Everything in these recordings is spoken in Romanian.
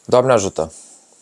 Doamne ajută!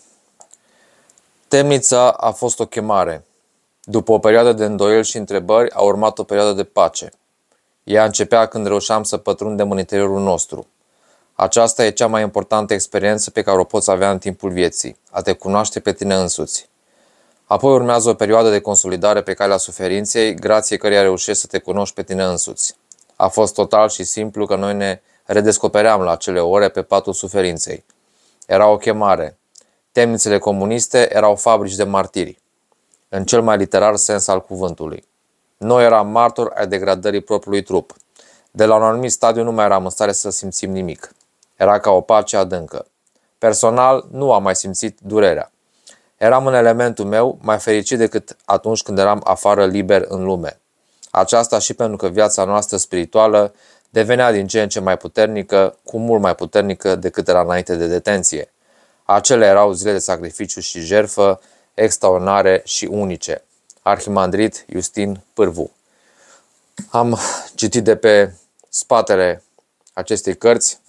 Temnița a fost o chemare. După o perioadă de îndoieli și întrebări, a urmat o perioadă de pace. Ea începea când reușeam să pătrundem în interiorul nostru. Aceasta e cea mai importantă experiență pe care o poți avea în timpul vieții, a te cunoaște pe tine însuți. Apoi urmează o perioadă de consolidare pe calea suferinței, grație căreia reușești să te cunoști pe tine însuți. A fost total și simplu că noi ne redescopeream la acele ore pe patul suferinței. Era o chemare. Temnițele comuniste erau fabrici de martiri, în cel mai literar sens al cuvântului. Noi eram martori ai degradării propriului trup. De la un anumit stadiu nu mai eram în stare să simțim nimic. Era ca o pace adâncă. Personal, nu am mai simțit durerea. Eram în elementul meu, mai fericit decât atunci când eram afară liber în lume. Aceasta și pentru că viața noastră spirituală devenea din ce în ce mai puternică, cu mult mai puternică decât era înainte de detenție. Acele erau zile de sacrificiu și jertfă, extraordinare și unice. Arhimandrit Iustin Pârvu. Am citit de pe spatele acestei cărți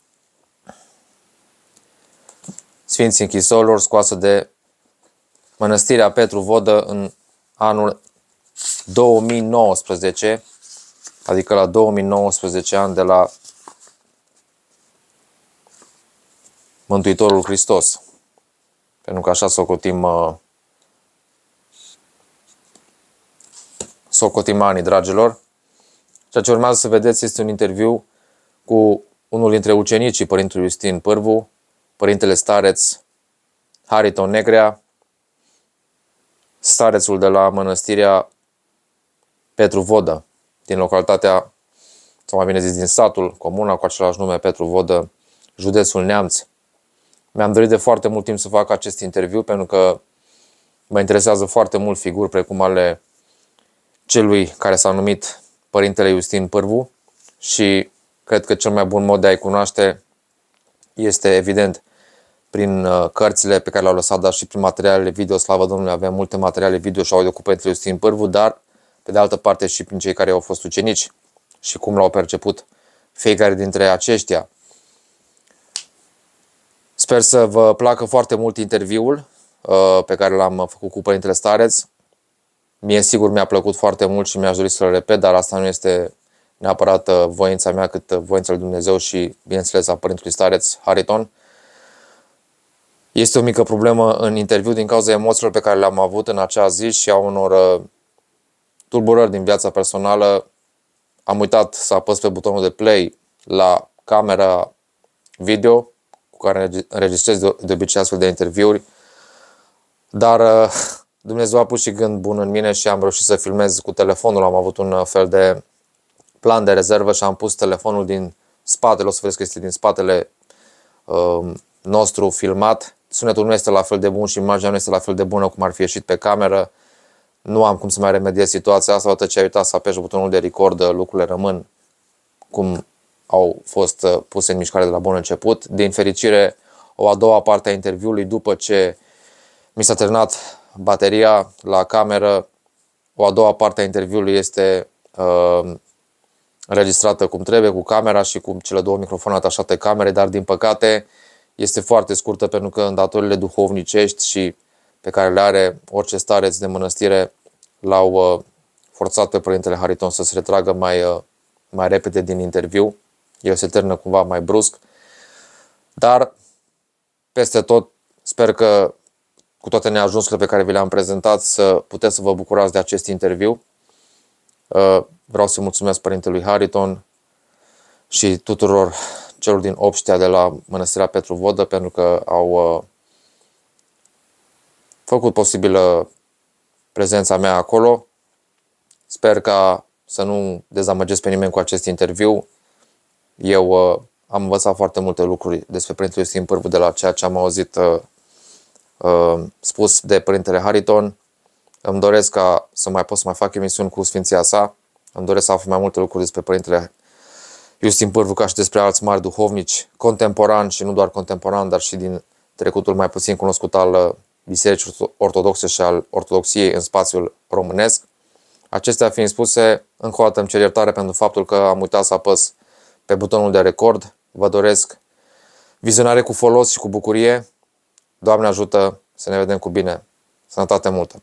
Sfinții Închisorilor, scoasă de Mănăstirea Petru Vodă în anul 2019, adică la 2019 ani de la Mântuitorul Hristos. Pentru că așa socotim anii, dragilor. Ceea ce urmează să vedeți este un interviu cu unul dintre ucenicii Părintelui Iustin Pârvu, Părintele Stareț Hariton Negrea, starețul de la Mănăstirea Petru Vodă, din localitatea, sau mai bine zis din satul, comuna cu același nume, Petru Vodă, județul Neamț. Mi-am dorit de foarte mult timp să fac acest interviu pentru că mă interesează foarte mult figuri precum ale celui care s-a numit Părintele Iustin Pârvu și cred că cel mai bun mod de a-i cunoaște este evident prin cărțile pe care le-au lăsat, dar și prin materialele video. Slavă Domnului, avem multe materiale video și audio cu Părintele Iustin Pârvu, dar pe de altă parte și prin cei care au fost ucenici și cum l-au perceput fiecare dintre aceștia. Sper să vă placă foarte mult interviul pe care l-am făcut cu Părintele Stareț. Mie sigur mi-a plăcut foarte mult și mi-aș dori să-l repet, dar asta nu este neapărat voința mea, cât voința lui Dumnezeu și, bineînțeles, a Părintelui Stareț Hariton. Este o mică problemă în interviu din cauza emoțiilor pe care le-am avut în acea zi și a unor tulburări din viața personală. Am uitat să apăs pe butonul de play la camera video cu care înregistrez de obicei astfel de interviuri, dar Dumnezeu a pus și gând bun în mine și am reușit să filmez cu telefonul. Am avut un fel de plan de rezervă și am pus telefonul din spatele, o să vedeți că este din spatele nostru filmat. Sunetul nu este la fel de bun și imaginea nu este la fel de bună cum ar fi ieșit pe cameră. Nu am cum să mai remediez situația asta. Odată ce ai uitat să apeși butonul de record, lucrurile rămân cum au fost puse în mișcare de la bun început. Din fericire, o a doua parte a interviului, după ce mi s-a terminat bateria la cameră, o a doua parte a interviului este înregistrată cum trebuie, cu camera și cu cele două microfoane atașate camerei, dar din păcate este foarte scurtă pentru că îndatoririle duhovnicești și pe care le are orice stareț de mănăstire l-au forțat pe Părintele Hariton să se retragă mai repede din interviu. El se termină cumva mai brusc, dar peste tot sper că cu toate neajunsurile pe care vi le-am prezentat să puteți să vă bucurați de acest interviu. Vreau să mulțumesc Părintelui Hariton și tuturor celor din obștea de la Mănăstirea Petru Vodă pentru că au făcut posibilă prezența mea acolo. Sper ca să nu dezamăgesc pe nimeni cu acest interviu. Eu am învățat foarte multe lucruri despre Părintele Iustin Pârvu de la ceea ce am auzit spus de Părintele Hariton. Îmi doresc ca să mai pot să mai fac emisiuni cu Sfinția sa. Îmi doresc să aflu mai multe lucruri despre Părintele Iustin Pârvu ca și despre alți mari duhovnici contemporani și nu doar contemporani, dar și din trecutul mai puțin cunoscut al Bisericii Ortodoxe și al Ortodoxiei în spațiul românesc. Acestea fiind spuse, încă o dată îmi cer iertare pentru faptul că am uitat să apăs pe butonul de record. Vă doresc vizionare cu folos și cu bucurie. Doamne ajută să ne vedem cu bine. Sănătate multă!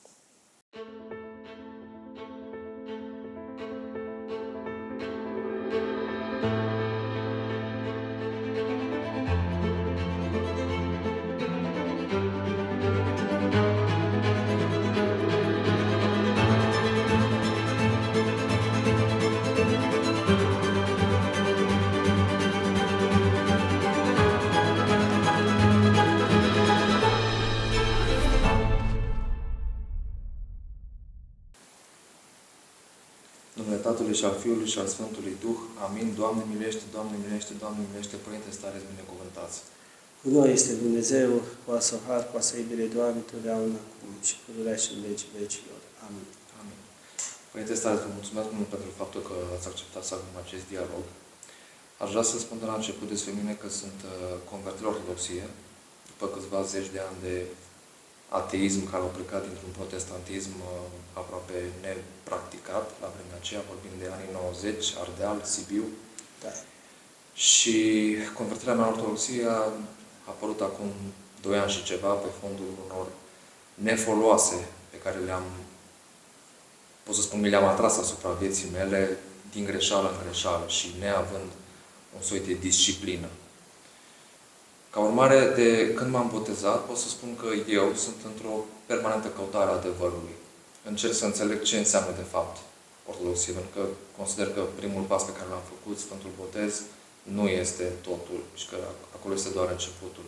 În numele Tatălui și al Fiului și al Sfântului Duh. Amin. Doamne miluiește, Doamne miluiește, Doamne miluiește, Părinte stareți binecuvântați. Cu noi este Dumnezeu, cu asă har, cu asă iubire, Doamne, totdeauna, acum și pururea și în vecii vecilor. Amin. Amin. Părinte stareți, vă mulțumesc mult pentru faptul că ați acceptat să avem acest dialog. Aș vrea să spun de la început despre mine că sunt convertit la ortodoxie, după câțiva zeci de ani de ateism care au plecat dintr-un protestantism aproape nepracticat, la vremea aceea, vorbim de anii 90, Ardeal, Sibiu. Da. Și convertirea mea la ortodoxie a apărut acum 2 ani și ceva pe fondul unor nefoloase pe care pot să spun, mi le-am atras asupra vieții mele din greșeală în greșeală și neavând un soi de disciplină. Ca urmare de când m-am botezat, pot să spun că eu sunt într-o permanentă căutare a adevărului. Încerc să înțeleg ce înseamnă de fapt ortodoxie, pentru că consider că primul pas pe care l-am făcut, Sfântul Botez, nu este totul și că acolo este doar începutul.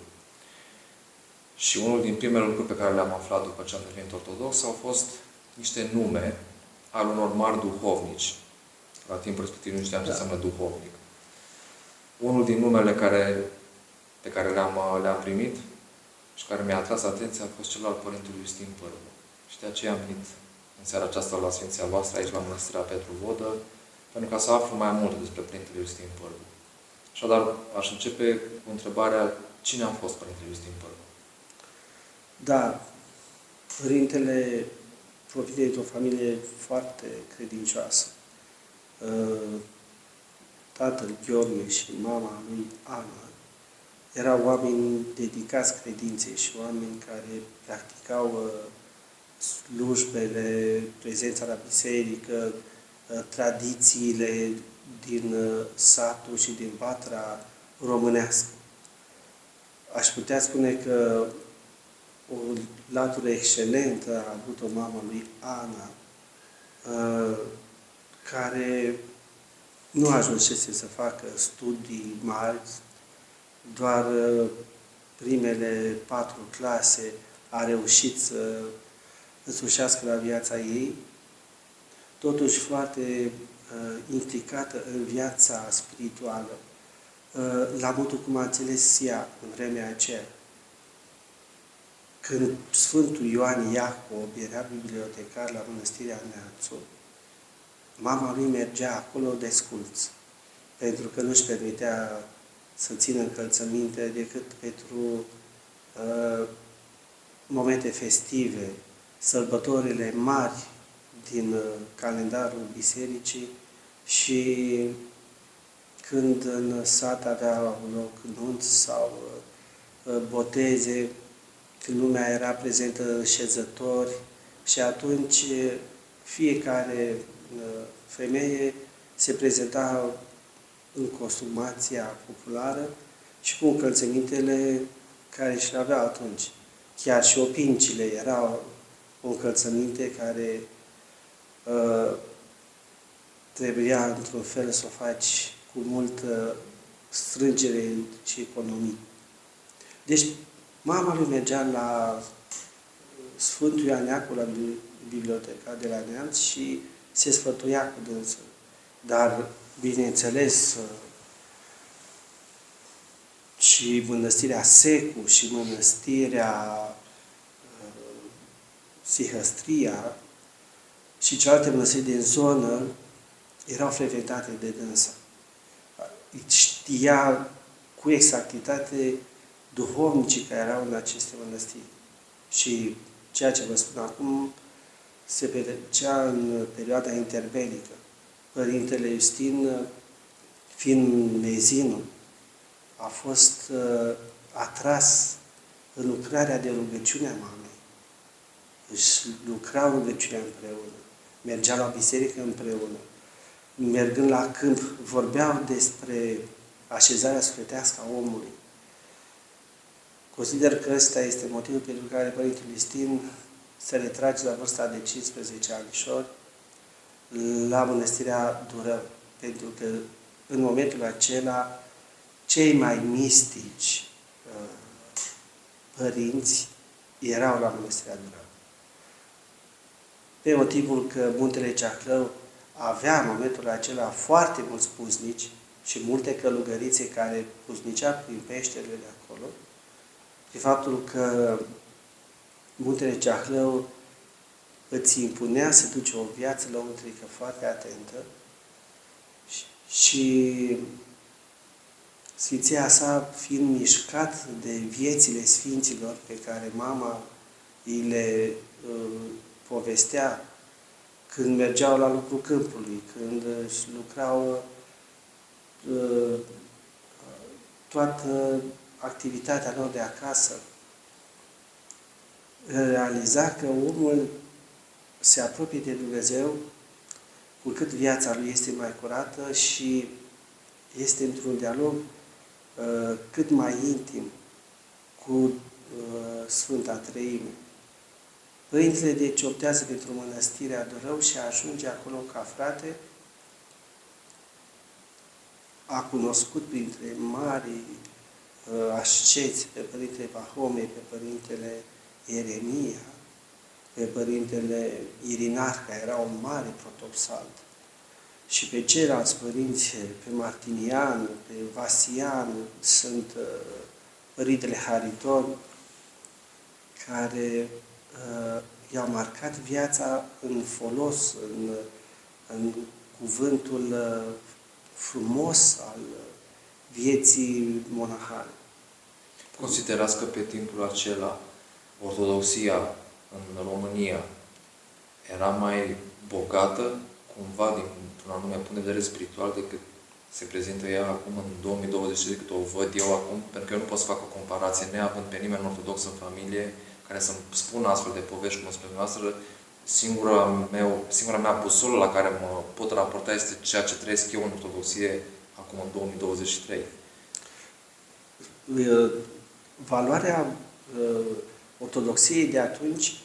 Și unul din primele lucruri pe care le-am aflat după ce am devenit ortodox au fost niște nume al unor mari duhovnici. La timpul respectiv nu știam ce înseamnă duhovnic. Unul din numele pe care le-am primit și care mi-a atras atenția a fost cel al Părintelui Iustin Pârvu. Și de aceea am venit în seara aceasta la Sfinția voastră, aici la Mănăstirea Petru Vodă, pentru ca să aflu mai multe despre Părintele Iustin Pârvu. Așadar, aș începe cu întrebarea: cine a fost Părintele Iustin Pârvu? Da, Părintele provine dintr-o familie foarte credincioasă. Tatăl Gheorghe și mama lui Ana erau oameni dedicați credinței și oameni care practicau slujbele, prezența la biserică, tradițiile din satul și din patra românească. Aș putea spune că o latură excelentă a avut-o mama lui Ana, care nu ajunsese să facă studii mari, doar primele 4 clase a reușit să însușească la viața ei, totuși foarte implicată în viața spirituală, la modul cum a înțeles ea în vremea aceea. Când Sfântul Ioan Iacob era bibliotecar la Mănăstirea Neamțu, mama lui mergea acolo desculț, pentru că nu-și permitea să țină încălțăminte decât pentru momente festive, sărbătorile mari din calendarul bisericii și când în sat avea loc nunți sau boteze, când lumea era prezentă șezători și atunci fiecare femeie se prezenta în costumația populară și cu încălțămintele care și le avea atunci. Chiar și opincile erau o încălțăminte care trebuia într-un fel să o faci cu multă strângere și economie. Deci, mama lui mergea la Sfântul Ioan Iacob, la biblioteca de la Neamț și se sfătuia cu dânsul. Dar, bineînțeles, și Mănăstirea Secu și Mănăstirea Sihăstria și celelalte mănăstiri din zonă erau frecventate de dânsa. Știa cu exactitate duhovnicii care erau în aceste mănăstiri. Și ceea ce vă spun acum se petrecea în perioada interbelică. Părintele Iustin, fiind mezinul, a fost atras în lucrarea de rugăciune a mamei. Își lucrau rugăciunea împreună, mergeau la biserică împreună, mergând la câmp, vorbeau despre așezarea sufletească a omului. Consider că ăsta este motivul pentru care Părintele Iustin se retrage la vârsta de 15 anișori la Mănăstirea Durău, pentru că în momentul acela cei mai mistici părinți erau la Mănăstirea Durău. Pe motivul că Muntele Ceahlău avea în momentul acela foarte mulți puznici și multe călugărițe care puznicea prin peșterile de acolo, de faptul că Muntele Ceahlău îți impunea să duci o viață lăuntrică foarte atentă și Sfinția sa fiind mișcat de viețile Sfinților pe care mama îi le povestea când mergeau la lucru câmpului, când își lucrau toată activitatea lor de acasă, realiza că omul se apropie de Dumnezeu cu cât viața lui este mai curată și este într-un dialog cât mai intim cu Sfânta Treime. Părintele deci optează pentru Mănăstirea Durău și ajunge acolo ca frate. A cunoscut printre marii asceți pe Părintele Pahome, pe Părintele Ieremia, pe Părintele Irinar, care era un mare protopsalt, și pe ceilalți părinți, pe Martinian, pe Vasian, sunt Părintele Hariton, care i-au marcat viața în folos, în cuvântul frumos al vieții monahale. Considerați că pe timpul acela ortodoxia în România era mai bogată, cumva, dintr-un anume punct de vedere spiritual, decât se prezintă ea acum în 2020, decât o văd eu acum, pentru că eu nu pot să fac o comparație, neavând pe nimeni ortodox în familie, care să-mi spună astfel de povești, cum spuneți noastră. Singura mea busolă la care mă pot raporta este ceea ce trăiesc eu în ortodoxie acum în 2023. Valoarea ortodoxiei de atunci,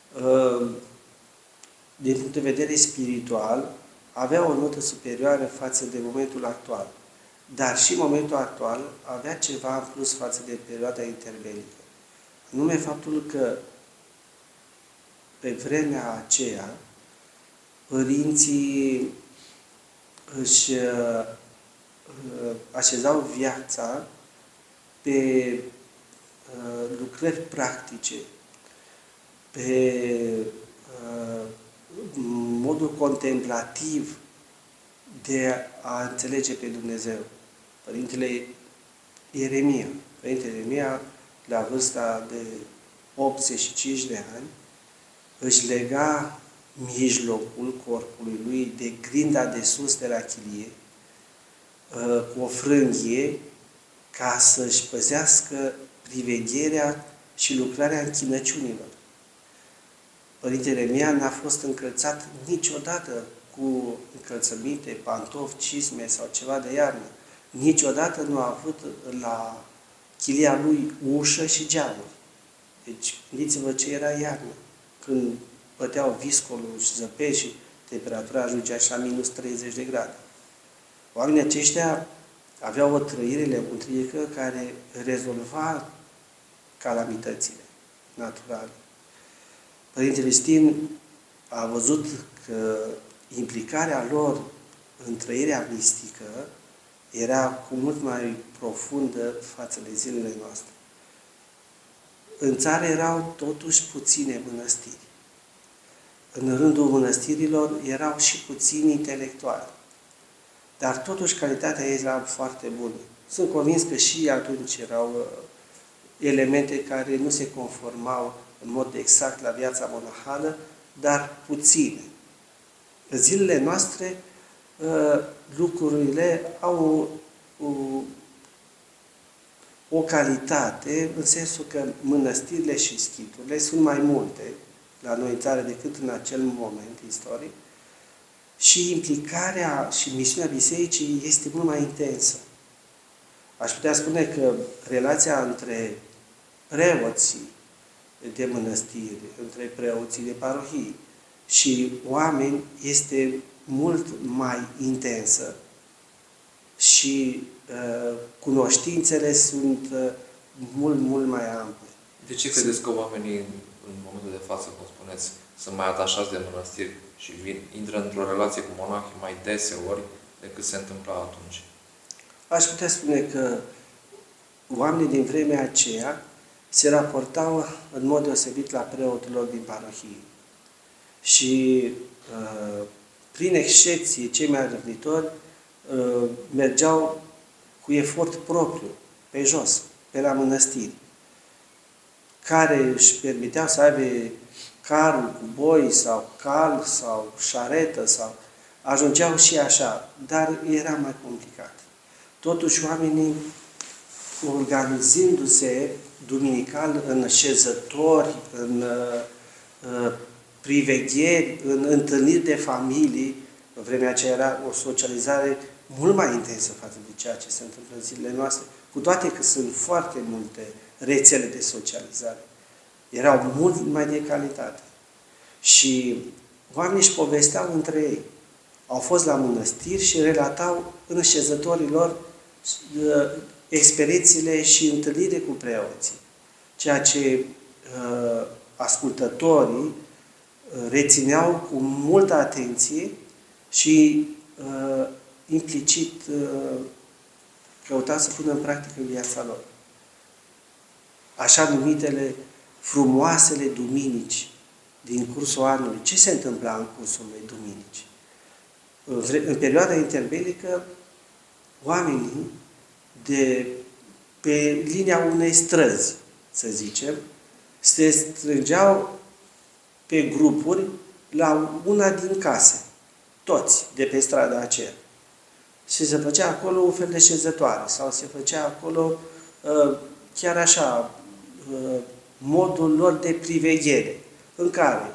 din punct de vedere spiritual, avea o notă superioară față de momentul actual. Dar și momentul actual avea ceva în plus față de perioada interbelică. Anume faptul că pe vremea aceea părinții își așezau viața pe lucrări practice, pe modul contemplativ de a înțelege pe Dumnezeu. Părintele Ieremia, la vârsta de 85 de ani, își lega mijlocul corpului lui de grinda de sus de la chilie, cu o frânghie, ca să-și păzească privegherea și lucrarea închinăciunilor. Părintele Ieremia n-a fost încălțat niciodată cu încălțăminte, pantofi, cizme sau ceva de iarnă. Niciodată nu a avut la chilia lui ușă și geamuri. Deci, gândiți-vă ce era iarnă, când băteau viscolul și zăpești și temperatura ajungea și la minus 30 de grade. Oamenii aceștia aveau o trăire lăuntrică care rezolva calamitățile naturale. Părintele Iustin a văzut că implicarea lor în trăirea mistică era cu mult mai profundă față de zilele noastre. În țară erau totuși puține mănăstiri. În rândul mănăstirilor erau și puțini intelectuali. Dar totuși calitatea ei era foarte bună. Sunt convins că și atunci erau elemente care nu se conformau în mod exact la viața monahală, dar puține. În zilele noastre lucrurile au o calitate, în sensul că mănăstirile și schiturile sunt mai multe la noi în țară decât în acel moment istoric și implicarea și misiunea bisericii este mult mai intensă. Aș putea spune că relația între preoții de mănăstiri, între preoții de parohii și oameni este mult mai intensă și cunoștințele sunt mult mai ample. De ce credeți că oamenii, în momentul de față, cum spuneți, sunt mai atașați de mănăstiri și intră într-o relație cu monahii mai deseori decât se întâmpla atunci? Aș putea spune că oamenii din vremea aceea se raportau în mod deosebit la preotul lor din parohie. Și prin excepție, cei mai râvnitori mergeau cu efort propriu, pe jos, pe la mănăstiri, care își permiteau să aibă carul cu boi sau cal sau șaretă sau ajungeau și așa, dar era mai complicat. Totuși oamenii, organizându-se duminical în șezători, în privegheri, în întâlniri de familii, în vremea aceea era o socializare mult mai intensă față de ceea ce se întâmplă în zilele noastre, cu toate că sunt foarte multe rețele de socializare. Erau mult mai de calitate. Și oamenii își povesteau între ei. Au fost la mănăstiri și relatau în șezătorii lor experiențele și întâlnire cu preoții. Ceea ce ascultătorii rețineau cu multă atenție și implicit căutau să pună în practică viața lor. Așa numitele frumoasele duminici din cursul anului. Ce se întâmpla în cursul unei duminici? În perioada interbelică, oamenii pe linia unei străzi, să zicem, se strângeau pe grupuri la una din case, toți, de pe strada aceea. Și se făcea acolo un fel de șezătoare sau se făcea acolo chiar așa modul lor de priveghere, în care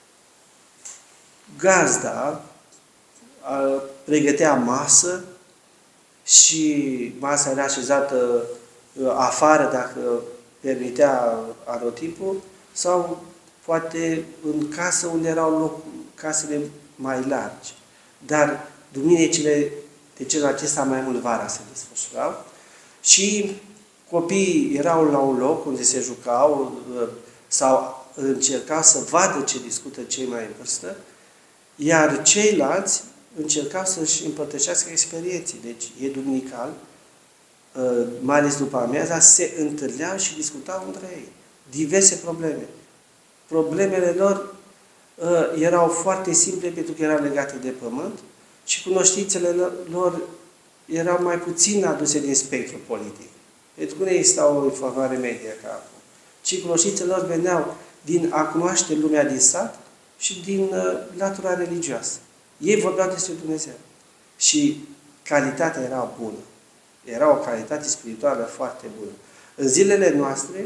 gazda pregătea masă și masa era așezată afară, dacă permitea anotipul, sau poate în casă unde erau casele mai largi. Dar duminicile de genul acesta mai mult vara se desfășurau și copiii erau la un loc unde se jucau sau încercau să vadă ce discută cei mai în vârstă, iar ceilalți încercau să-și împărtășească experienții. Deci, e duminical, mai ales după amiaza, se întâlneau și discutau între ei. Diverse probleme. Problemele lor erau foarte simple pentru că erau legate de pământ și cunoștințele lor erau mai puțin aduse din spectru politic. Pentru că nu exista o informare media ca acum. Ci cunoștințele lor veneau din a cunoaște lumea din sat și din latura religioasă. Ei vorbeau despre Dumnezeu. Și calitatea era bună. Era o calitate spirituală foarte bună. În zilele noastre,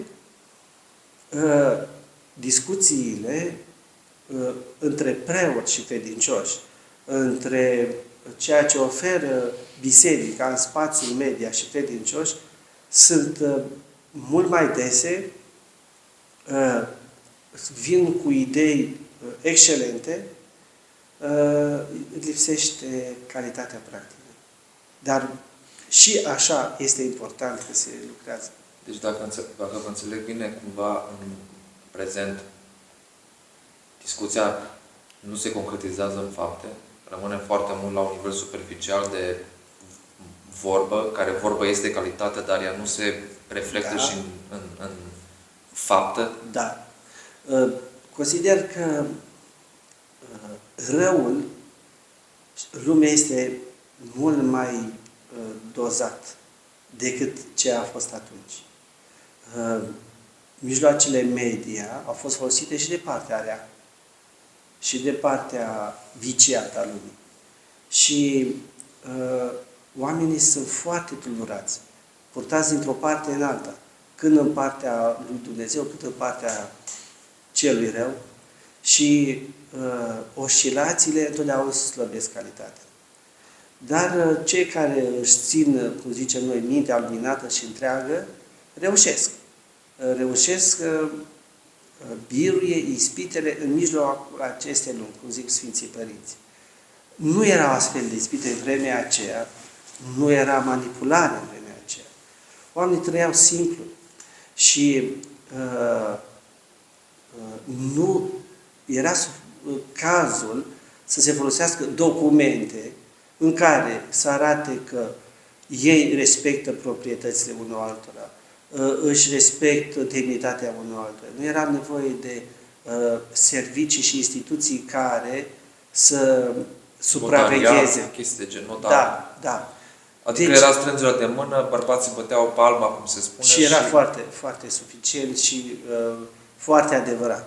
discuțiile între preoți și credincioși, între ceea ce oferă biserica în spațiul media și credincioși, sunt mult mai dese, vin cu idei excelente, lipsește calitatea practică. Dar și așa este important că se lucrează. Deci dacă vă înțeleg bine, cumva în prezent discuția nu se concretizează în fapte, rămâne foarte mult la un nivel superficial de vorbă, care vorbă este calitate, dar ea nu se reflectă și în faptă. Da. Consider că răul, lumea este mult mai dozat decât ce a fost atunci. Mijloacele media au fost folosite și de partea rea și de partea viciată a lumii. Și oamenii sunt foarte tulburați. purtați dintr-o parte în alta, când în partea lui Dumnezeu, cât în partea celui rău, și oscilațiile întotdeauna slăbesc calitatea. Dar cei care își țin, cum zicem noi, mintea luminată și întreagă, reușesc. Reușesc biruie ispitele în mijlocul acestei lumi, cum zic Sfinții Părinți. Nu erau astfel de ispite în vremea aceea, nu era manipulare în vremea aceea. Oamenii trăiau simplu și nu era cazul să se folosească documente în care să arate că ei respectă proprietățile unul altora, își respectă demnitatea unul altora. Nu era nevoie de servicii și instituții care să supravegheze. Chestii de gen notariat. Da, da. Adică deci, era strângerea de mână, bărbații băteau palma, cum se spune. Și era foarte, foarte suficient și foarte adevărat.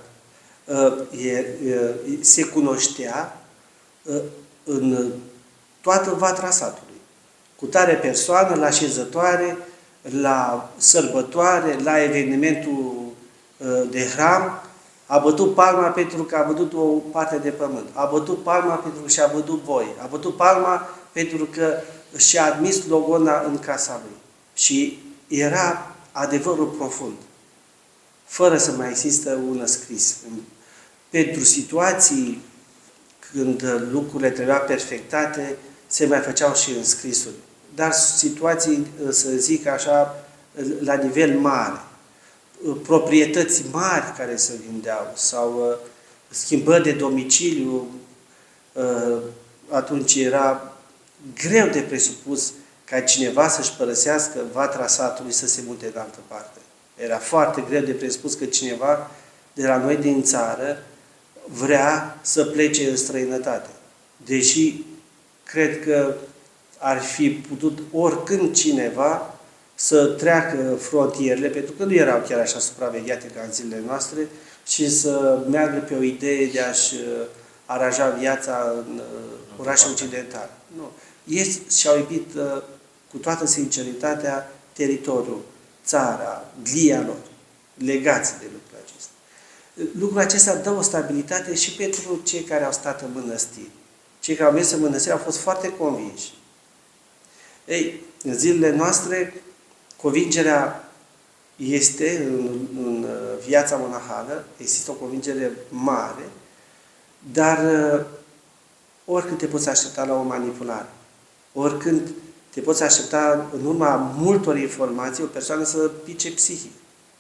Se cunoștea în toată vatra satului. Cu tare persoană, la șezătoare, la sărbătoare, la evenimentul de hram, a bătut palma pentru că a văzut o parte de pământ. A bătut palma pentru că și-a văzut boi. A bătut palma pentru că și-a admis logona în casa lui. Și era adevărul profund, fără să mai există un scris. Pentru situații când lucrurile trebuiau perfectate, se mai făceau și înscrisuri. Dar situații, să zic așa, la nivel mare, proprietăți mari care se vindeau sau schimbări de domiciliu, atunci era greu de presupus ca cineva să-și părăsească vatra satului să se mute în altă parte. Era foarte greu de presupus că cineva de la noi din țară vrea să plece în străinătate. Deși cred că ar fi putut oricând cineva să treacă frontierele, pentru că nu erau chiar așa supravegheate ca în zilele noastre, și să meargă pe o idee de a-și aranja viața în orașe occidentale. Nu. Ei și-au iubit cu toată sinceritatea teritoriul, țara, glia lor, legați de lucrul acesta. Lucrul acesta dă o stabilitate și pentru cei care au stat în mănăstiri. Cei care au mers în mănăstiri au fost foarte convinși. Ei, în zilele noastre, convingerea este, în viața monahală, există o convingere mare, dar oricând te poți aștepta la o manipulare, oricând te poți aștepta în urma multor informații o persoană să pice psihic.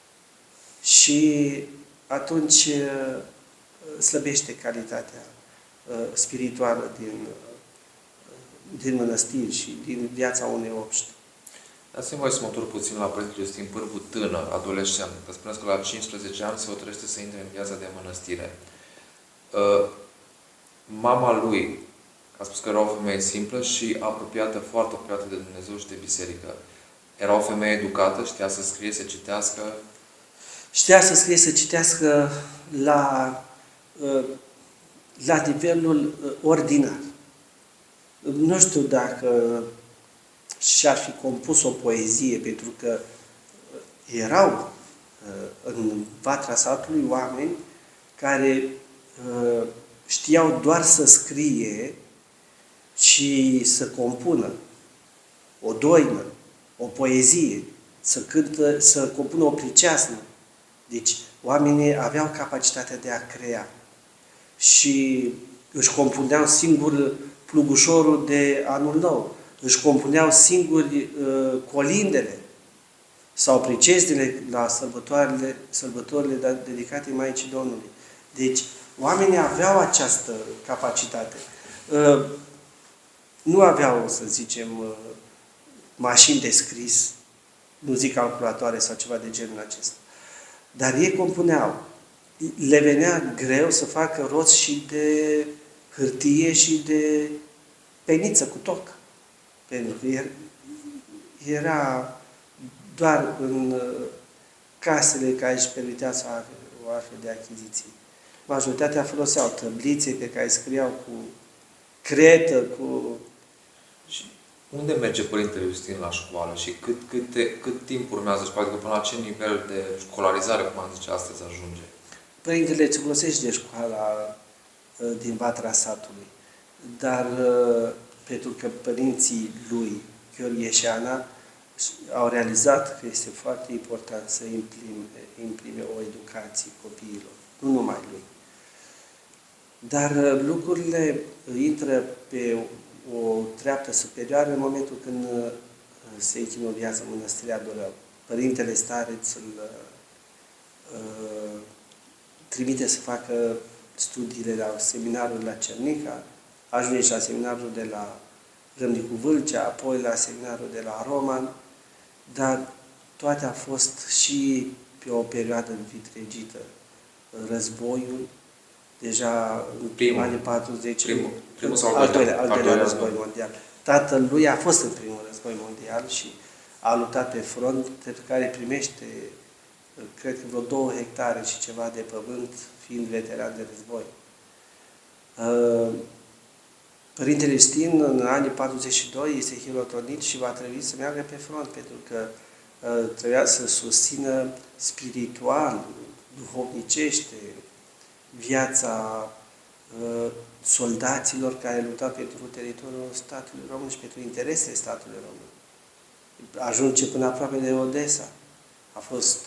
Și atunci slăbește calitatea spirituală din mănăstiri și din viața unei obști. Dați-mi voi să mă întorc puțin la Părintele Iustin Pârvu, tânăr, adolescent. Că spuneți că la 15 ani se hotărăște să intre în viața de mănăstire. Mama lui a spus că era o femeie simplă și apropiată, foarte apropiată de Dumnezeu și de biserică. Era o femeie educată, știa să scrie, să citească? Știa să scrie, să citească la nivelul ordinar. Nu știu dacă și-ar fi compus o poezie, pentru că erau în vatra satului oameni care știau doar să scrie și să compună o doină, o poezie, să compună o priceasnă. Deci, oamenii aveau capacitatea de a crea și își compuneau singur plugușorul de anul nou, își compuneau singuri colindele sau priceznile la sărbătorile dedicate Maicii Domnului. Deci, oamenii aveau această capacitate. Nu aveau, să zicem, mașini de scris, nu zic calculatoare sau ceva de genul acesta. Dar ei compuneau. Le venea greu să facă rost și de hârtie și de peniță cu toc. Pentru că era doar în casele care își permitea să aibă o astfel de achiziție. Majoritatea foloseau tăblițe pe care scriau cu cretă, cu... Unde merge Părintele Iustin la școală și cât timp urmează școala? Adică până la ce nivel de școlarizare, cum am zice astăzi, ajunge? Părintele îți folosește școala din Vatra satului, dar pentru că părinții lui, Gheorghe și Ana, au realizat că este foarte important să imprime o educație copiilor, nu numai lui. Dar lucrurile intră pe o treaptă superioară în momentul când se închinoviază Mănăstirea Dorău. Părintele Stareț îl trimite să facă studiile la seminarul la Cernica, ajunge și la seminarul de la Râmnicu Vâlcea, apoi la seminarul de la Roman, dar toate a fost și pe o perioadă vitregită. Războiul, deja în anii 40, primul sau al doilea război mondial. Tatăl lui a fost în primul război mondial și a luptat pe front, pentru care primește, cred că vreo 2 hectare și ceva de pământ, fiind veteran de război. Părintele Iustin, în anii 42, este hirotonit și va trebui să meargă pe front, pentru că trebuia să susțină spiritual, duhovnicește, viața soldaților care luptau pentru teritoriul statului român și pentru interesele statului român. Ajunge până aproape de Odessa. A fost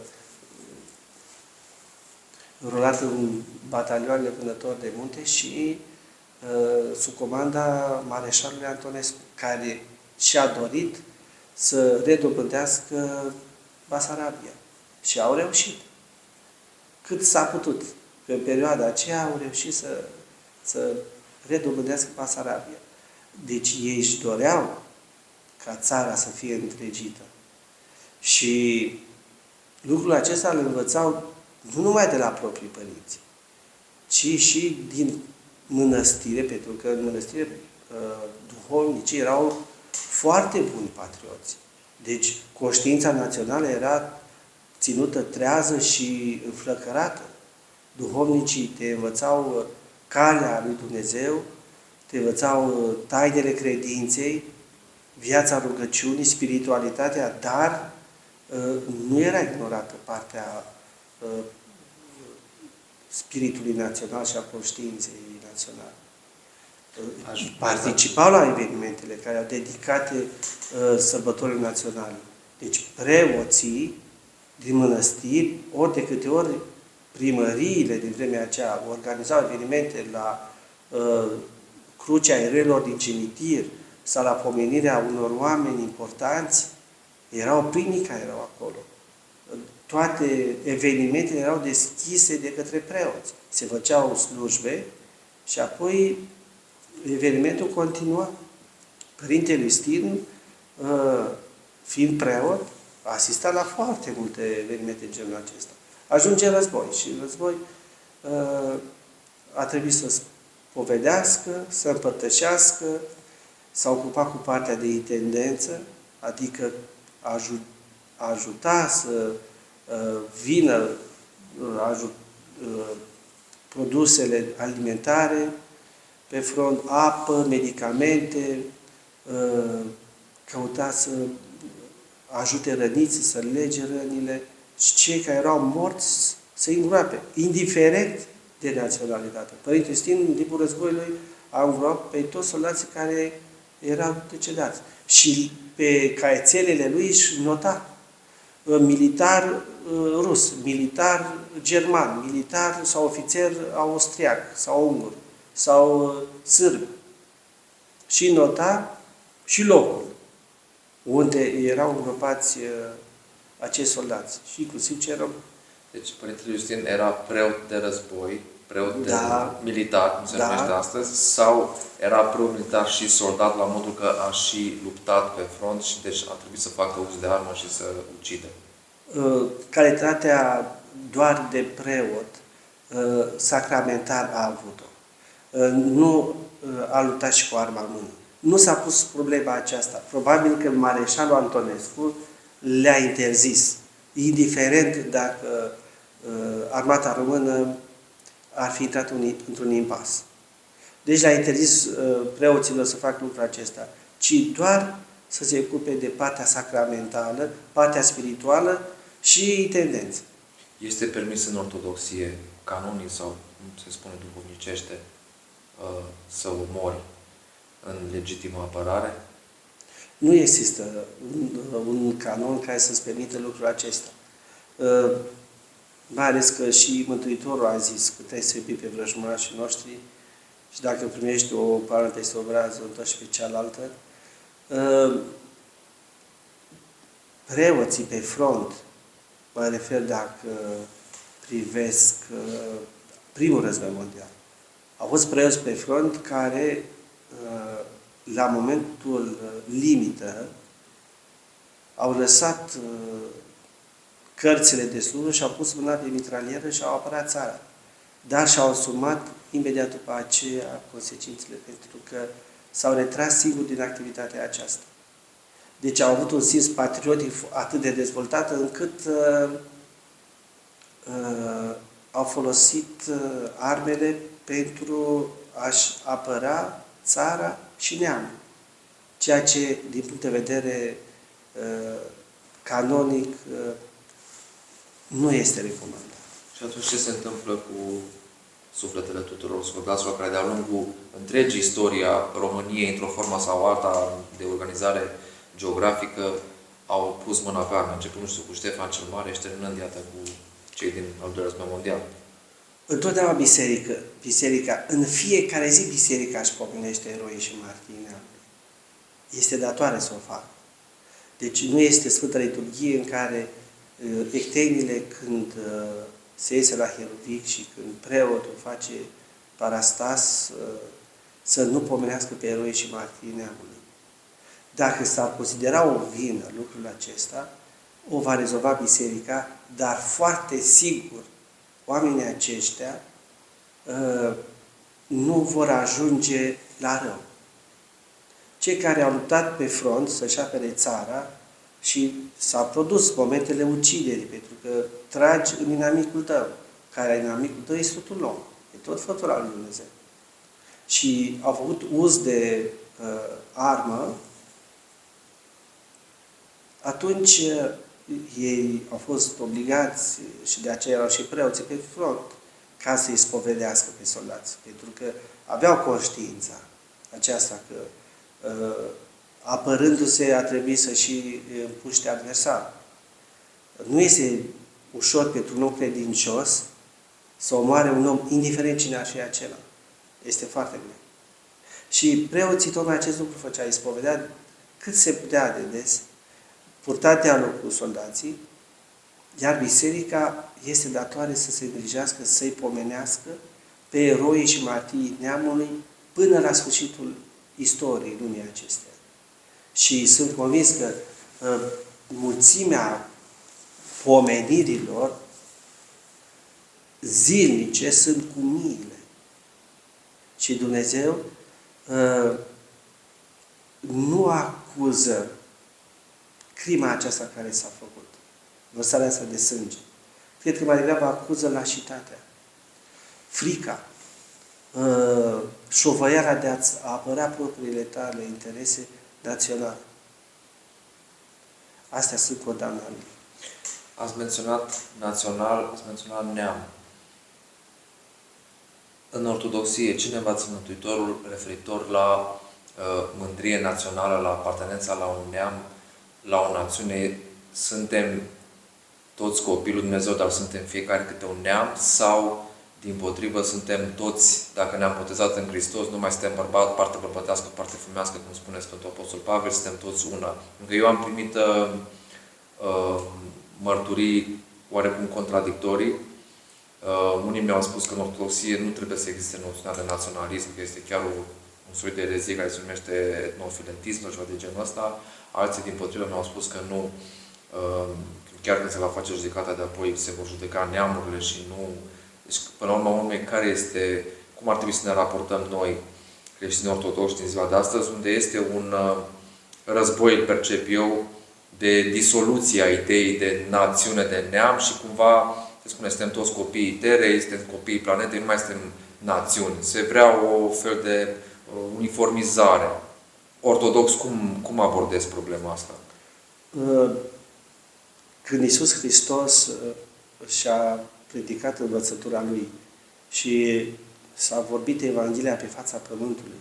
rulat în batalioanele vânători de munte și sub comanda mareșalului Antonescu, care și-a dorit să redobândească Basarabia. Și au reușit. Cât s-a putut. Pe perioada aceea au reușit să redobândească Basarabia. Deci ei își doreau ca țara să fie întregită. Și lucrul acesta îl învățau nu numai de la proprii părinți, ci și din mănăstire, pentru că în mănăstire duhovnicii erau foarte buni patrioți. Deci conștiința națională era ținută trează și înflăcărată. Duhovnicii te învățau calea lui Dumnezeu, te învățau tainele credinței, viața rugăciunii, spiritualitatea, dar nu era ignorată partea spiritului național și a conștiinței naționale. Participau la evenimentele care au dedicate sărbătorii naționale. Deci preoții din mănăstiri, ori de câte ori primăriile din vremea aceea organizau evenimente la crucea eroilor din cimitir sau la pomenirea unor oameni importanți, erau primii care erau acolo. Toate evenimentele erau deschise de către preoți. Se făceau slujbe și apoi evenimentul continua. Părintele Iustin, fiind preot, a asistat la foarte multe evenimente de genul acesta. Ajunge război și în război a trebuit să spovedească, să împărtășească, s-a ocupat cu partea de intendență, adică a ajuta să vină produsele alimentare pe front, apă, medicamente, căuta să ajute răniții, să lege rănile și cei care erau morți să-i îngroape, indiferent de naționalitate. Părintele Iustin, în timpul războiului, a îngroapat pe toți soldații care erau decedați. Și pe caietelele lui își nota militar rus, militar german, militar sau ofițer austriac sau ungur sau sârb. Și nota și locul unde erau îngropați acești soldați și inclusiv cei români. Deci Părintele Iustin era preot de război, preot de militar, cum se numește astăzi, sau era preot militar și soldat la modul că a și luptat pe front și deci a trebuit să facă uz de armă și să ucidă? Calitatea doar de preot sacramentar a avut-o. Nu a luptat și cu arma în mână. Nu s-a pus problema aceasta. Probabil că mareșalul Antonescu le-a interzis, indiferent dacă armata română ar fi intrat într-un impas. Deci le-a interzis preoților să facă lucrul acesta. ci doar să se ocupe de partea sacramentală, partea spirituală și tendențe. Este permis în ortodoxie, canonic sau, cum se spune duhovnicește, să omori în legitimă apărare? Nu există un canon care să-ți permită lucrul acesta. Mai ales că și Mântuitorul a zis că trebuie să iubi pe vrăjmașii noștri și dacă primești o palmă peste obraz, o întorci pe cealaltă. Preoții pe front, mă refer dacă privesc primul război mondial, au fost preoți pe front care la momentul limită au lăsat cărțile de slujbă și au pus mâna pe mitralieră și au apărat țara. Dar și-au asumat imediat după aceea consecințele, pentru că s-au retras singuri din activitatea aceasta. Deci au avut un simț patriotic atât de dezvoltat încât au folosit armele pentru a-și apăra țara și neamul. Ceea ce, din punct de vedere canonic, nu este recomandat. Și atunci ce se întâmplă cu sufletele tuturor soldaților care de-a lungul întregii istoria României, într-o formă sau alta de organizare geografică, au pus mâna pe arme, începând, nu știu, cu Ștefan cel Mare și terminând, iată, cu cei din al doilea război mondial? Întotdeauna biserica, în fiecare zi biserica își pomenește eroii și martirii neamului. Este datoare să o facă. Deci nu este Sfântă Liturghie în care ectenile, când se iese la Hierovic și când preotul face parastas, să nu pomenească pe eroi și martirii neamului. Dacă s-ar considera o vină lucrul acesta, o va rezolva biserica, dar foarte sigur oamenii aceștia nu vor ajunge la rău. Cei care au luptat pe front să-și apere țara și s-au produs momentele uciderii, pentru că tragi în inamicul tău, care inamicul tău este totul om, e tot fătul al lui Dumnezeu. Și au făcut uz de armă, atunci ei au fost obligați, și de aceea erau și preoții pe front, ca să-i spovedească pe soldați. Pentru că aveau conștiința aceasta că apărându-se a trebuit să și împuște adversar. Nu este ușor pentru un om credincios să omoare un om, indiferent cine ar fi acela. Este foarte greu. Și preoții tocmai acest lucru făcea, îi spovedea cât se putea de des, purta dialog cu soldații, iar biserica este datoare să se îngrijească, să-i pomenească pe eroii și martirii neamului până la sfârșitul istoriei lumii acestea. Și sunt convins că mulțimea pomenirilor zilnice sunt cu miile. Și Dumnezeu nu acuză crima aceasta care s-a făcut, vărsarea asta de sânge. Cred că mai degrabă acuză lașitatea, frica, șovăiala de a apăra propriile tale interese naționale. Astea sunt condamnabile. Ați menționat național, ați menționat neam. În ortodoxie, cine învață Mântuitorul referitor la mândrie națională, la apartenența la un neam, la o națiune? Suntem toți copiii lui Dumnezeu, dar suntem fiecare câte un neam? Sau, dimpotrivă, suntem toți, dacă ne-am botezat în Hristos, nu mai suntem bărbat, parte bărbătească, parte femească, cum spune Sfântul Apostol Pavel, suntem toți una. Încă eu am primit mărturii oarecum contradictorii. Unii mi-au spus că în ortodoxie nu trebuie să existe noțiunea de naționalism, că este chiar un soi de erezie care se numește etnofilentism sau ceva de genul ăsta. Alții, dimpotrivă, mi-au spus că nu, chiar când se va face judecata de apoi, se vor judeca neamurile și nu... Deci, până la urmă, care este, cum ar trebui să ne raportăm noi, creștini ortodoxi din ziua de astăzi, unde este un război, îl percep eu, de disoluție a ideii de națiune, de neam și cumva, se spune, suntem toți copiii terei, suntem copiii planetei, nu mai suntem națiuni. Se vrea o fel de uniformizare. ortodox, cum abordezi problema asta? Când Iisus Hristos și-a predicat învățătura Lui și s-a vorbit Evanghelia pe fața pământului,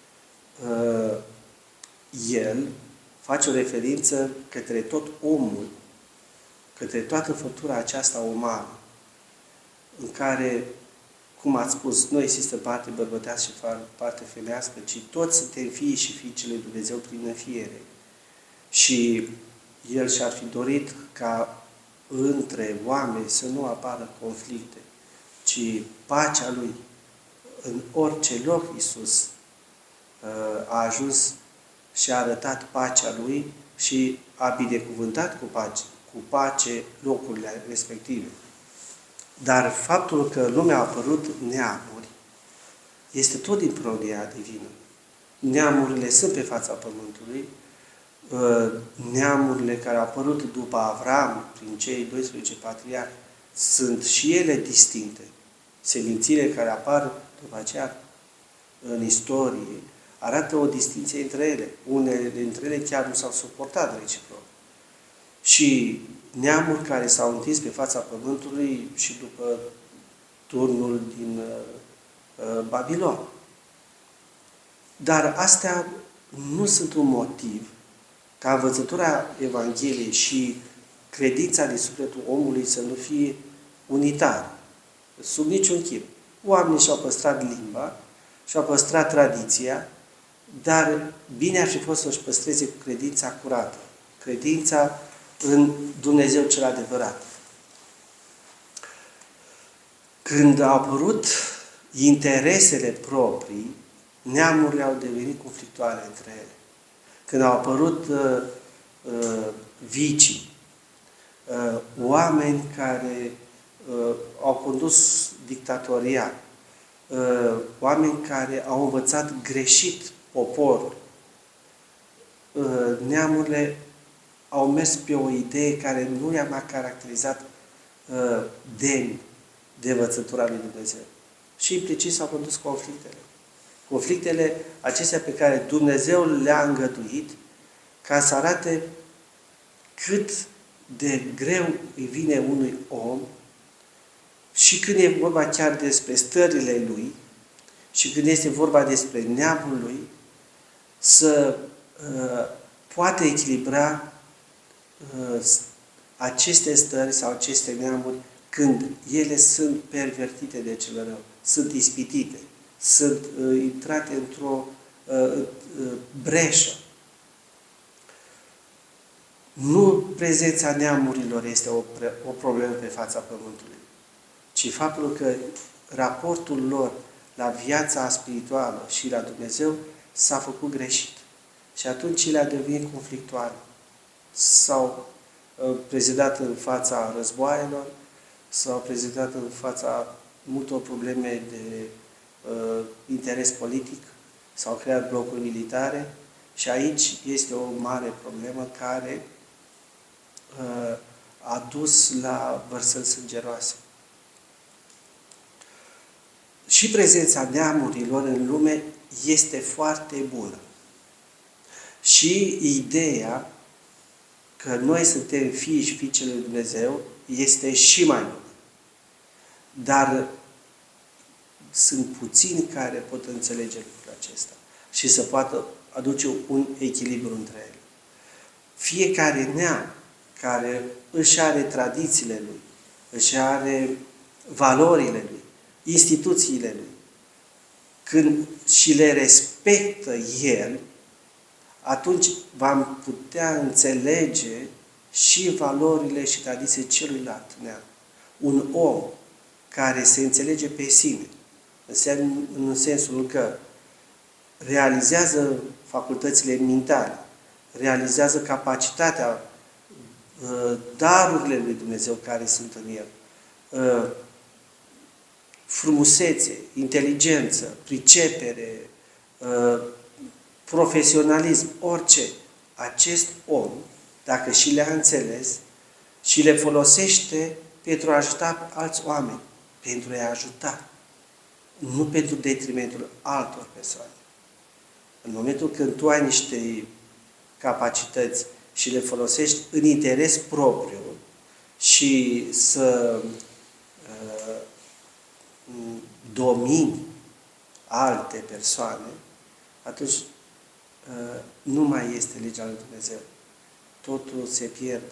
El face o referință către tot omul, către toată făptura aceasta umană, în care, cum ați spus, nu există parte bărbătească și parte femeiască, ci toți suntem fii și fiicele lui Dumnezeu prin înfiere. Și El și-ar fi dorit ca între oameni să nu apară conflicte, ci pacea Lui. În orice loc Iisus a ajuns și a arătat pacea Lui și a binecuvântat cu pace locurile respective. Dar faptul că lumea a apărut neamuri este tot din providența divină. Neamurile sunt pe fața pământului, neamurile care au apărut după Avram, prin cei 12 patriarhi, sunt și ele distincte. Semințile care apar după aceea în istorie arată o distinție între ele. Unele dintre ele chiar nu s-au suportat reciproc. Și neamuri care s-au întins pe fața pământului și după turnul din Babilon. Dar astea nu sunt un motiv ca învățătura Evangheliei și credința din sufletul omului să nu fie unitară. Sub niciun chip. Oamenii și-au păstrat limba, și-au păstrat tradiția, dar bine ar fi fost să-și păstreze cu credința curată. Credința în Dumnezeu cel adevărat. Când au apărut interesele proprii, neamurile au devenit conflictuale între ele. Când au apărut vicii, oameni care au condus dictatorial, oameni care au învățat greșit poporul, neamurile au mers pe o idee care nu i-a mai caracterizat demn de învățătura lui Dumnezeu. Și implicit s-au produs conflictele. Conflictele acestea pe care Dumnezeu le-a îngăduit ca să arate cât de greu îi vine unui om și când e vorba chiar despre stările lui și când este vorba despre neamul lui, să poate echilibra aceste stări sau aceste neamuri când ele sunt pervertite de cel rău, sunt ispitite, sunt intrate într-o breșă. Nu prezența neamurilor este o problemă pe fața pământului, ci faptul că raportul lor la viața spirituală și la Dumnezeu s-a făcut greșit. Și atunci le-a devenit conflictuale. S-au prezentat în fața războaielor, s-au prezentat în fața multor probleme de interes politic, s-au creat blocuri militare și aici este o mare problemă care a dus la vărsări sângeroase. Și prezența neamurilor în lume este foarte bună. Și ideea că noi suntem fii și fiicele lui Dumnezeu este și mai bună. Dar sunt puțini care pot înțelege lucrul acesta și să poată aduce un echilibru între ele. Fiecare neam care își are tradițiile lui, își are valorile lui, instituțiile lui, când și le respectă el, atunci vom putea înțelege și valorile și tradițiile celuilalt neam. Un om care se înțelege pe sine, în sensul că realizează facultățile mentale, realizează capacitatea, darurile lui Dumnezeu care sunt în el, frumusețe, inteligență, pricepere, profesionalism, orice. Acest om, dacă și le-a înțeles și le folosește pentru a ajuta alți oameni, pentru a-i ajuta, nu pentru detrimentul altor persoane. În momentul când tu ai niște capacități și le folosești în interes propriu și să domini alte persoane, atunci nu mai este legea lui Dumnezeu. Totul se pierde.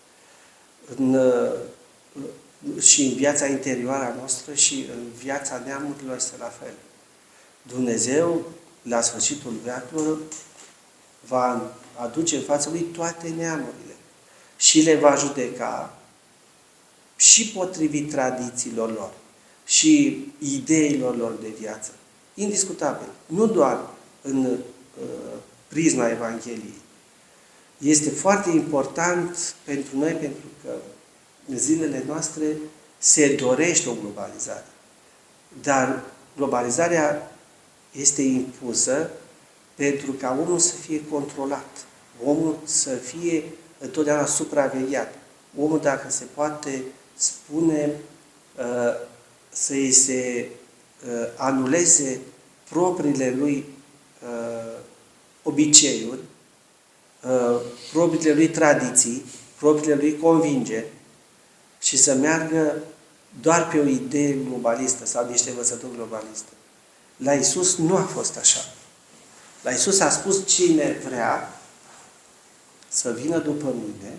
Și în viața interioară a noastră și în viața neamurilor este la fel. Dumnezeu, la sfârșitul veacurilor, va aduce în fața lui toate neamurile și le va judeca și potrivit tradițiilor lor și ideilor lor de viață. Indiscutabil. Nu doar în prisma Evangheliei. Este foarte important pentru noi, pentru că în zilele noastre se dorește o globalizare. Dar globalizarea este impusă pentru ca omul să fie controlat, omul să fie întotdeauna supravegheat. Omul, dacă se poate spune, să îi se anuleze propriile lui obiceiuri, propriile lui tradiții, propriile lui convingeri și să meargă doar pe o idee globalistă sau niște învățături globaliste. La Iisus nu a fost așa. La Iisus a spus: cine vrea să vină după mine,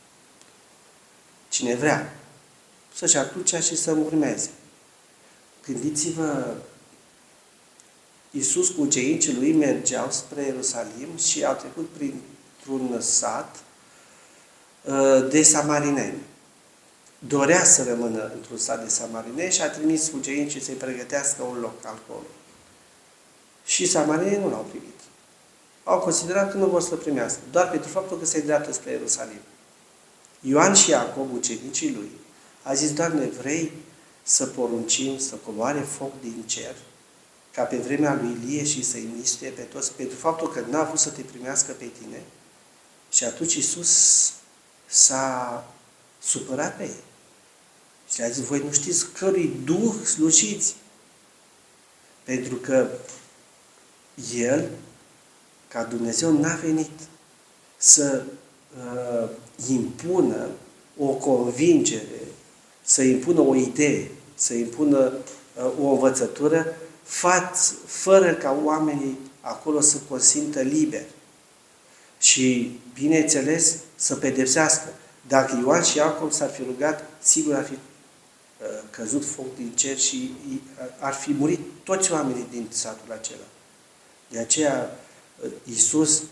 cine vrea să-și ia crucea și să-mi urmeze. Gândiți-vă, Iisus cu ucenicii lui mergeau spre Ierusalim și au trecut printr-un sat de samarineni. Dorea să rămână într-un sat de samarineni și a trimis ucenicii să-i pregătească un loc acolo. Și samarinenii nu l-au primit. Au considerat că nu vor să-l primească, doar pentru faptul că se îndreaptă spre Ierusalim. Ioan și Iacob, ucenicii lui, a zis: Doamne, vrei să poruncim să coboare foc din cer, ca pe vremea lui Ilie, și să-i mistuie pe toți, pentru faptul că n-a vrut să te primească pe tine? Și atunci Iisus s-a supărat pe ei. Și le-a zis: voi nu știți cărui duh slujiți? Pentru că El, ca Dumnezeu, n-a venit să impună o convingere, să impună o idee, să impună o învățătură, fără ca oamenii acolo să consimtă liber. Și, bineînțeles, să pedepsească. Dacă Ioan și Iacob s-ar fi rugat, sigur ar fi căzut foc din cer și ar fi murit toți oamenii din satul acela. De aceea, Iisus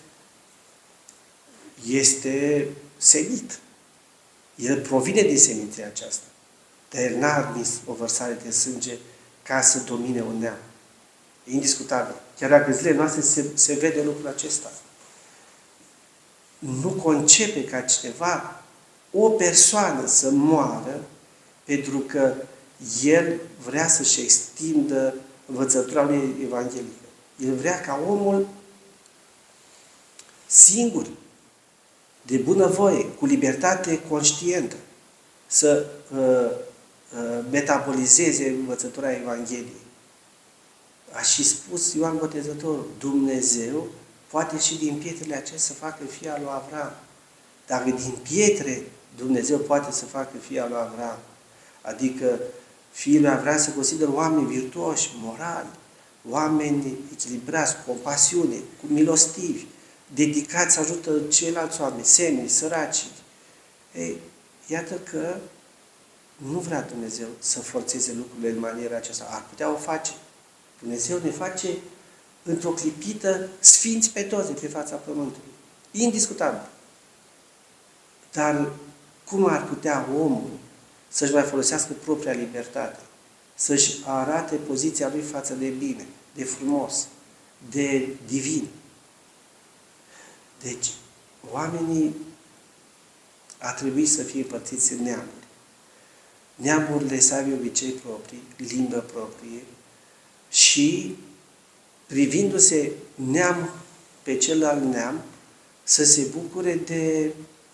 este semit. El provine din seminția aceasta. Dar El n-a admis o vărsare de sânge ca să domine un neam. E indiscutabil. Chiar dacă în zilele noastre se vede lucrul acesta. Nu concepe ca cineva, o persoană, să moară pentru că el vrea să-și extindă învățătura lui evanghelică. El vrea ca omul singur, de bunăvoie, cu libertate conștientă, să metabolizeze învățătura Evangheliei. A și spus Ioan Botezătorul: Dumnezeu poate și din pietrele acestea să facă fia lui Avram. Dacă din pietre Dumnezeu poate să facă fia lui Avram, adică fiii lui Avram se consideră oameni virtuoși, morali, oameni echilibrați, cu compasiune, cu milostivi, dedicați să ajută ceilalți oameni, semni, săraci. Ei, iată că nu vrea Dumnezeu să forțeze lucrurile în maniera aceasta. Ar putea o face. Dumnezeu ne face într-o clipită sfinți pe toți pe fața pământului. Indiscutabil. Dar cum ar putea omul să-și mai folosească propria libertate? Să-și arate poziția lui față de bine, de frumos, de divin? Deci, oamenii ar trebui să fie împărțiți în neamuri. Neamurile să aibă obicei proprii, limbă proprie și, privindu-se neam pe celălalt neam, să se bucure de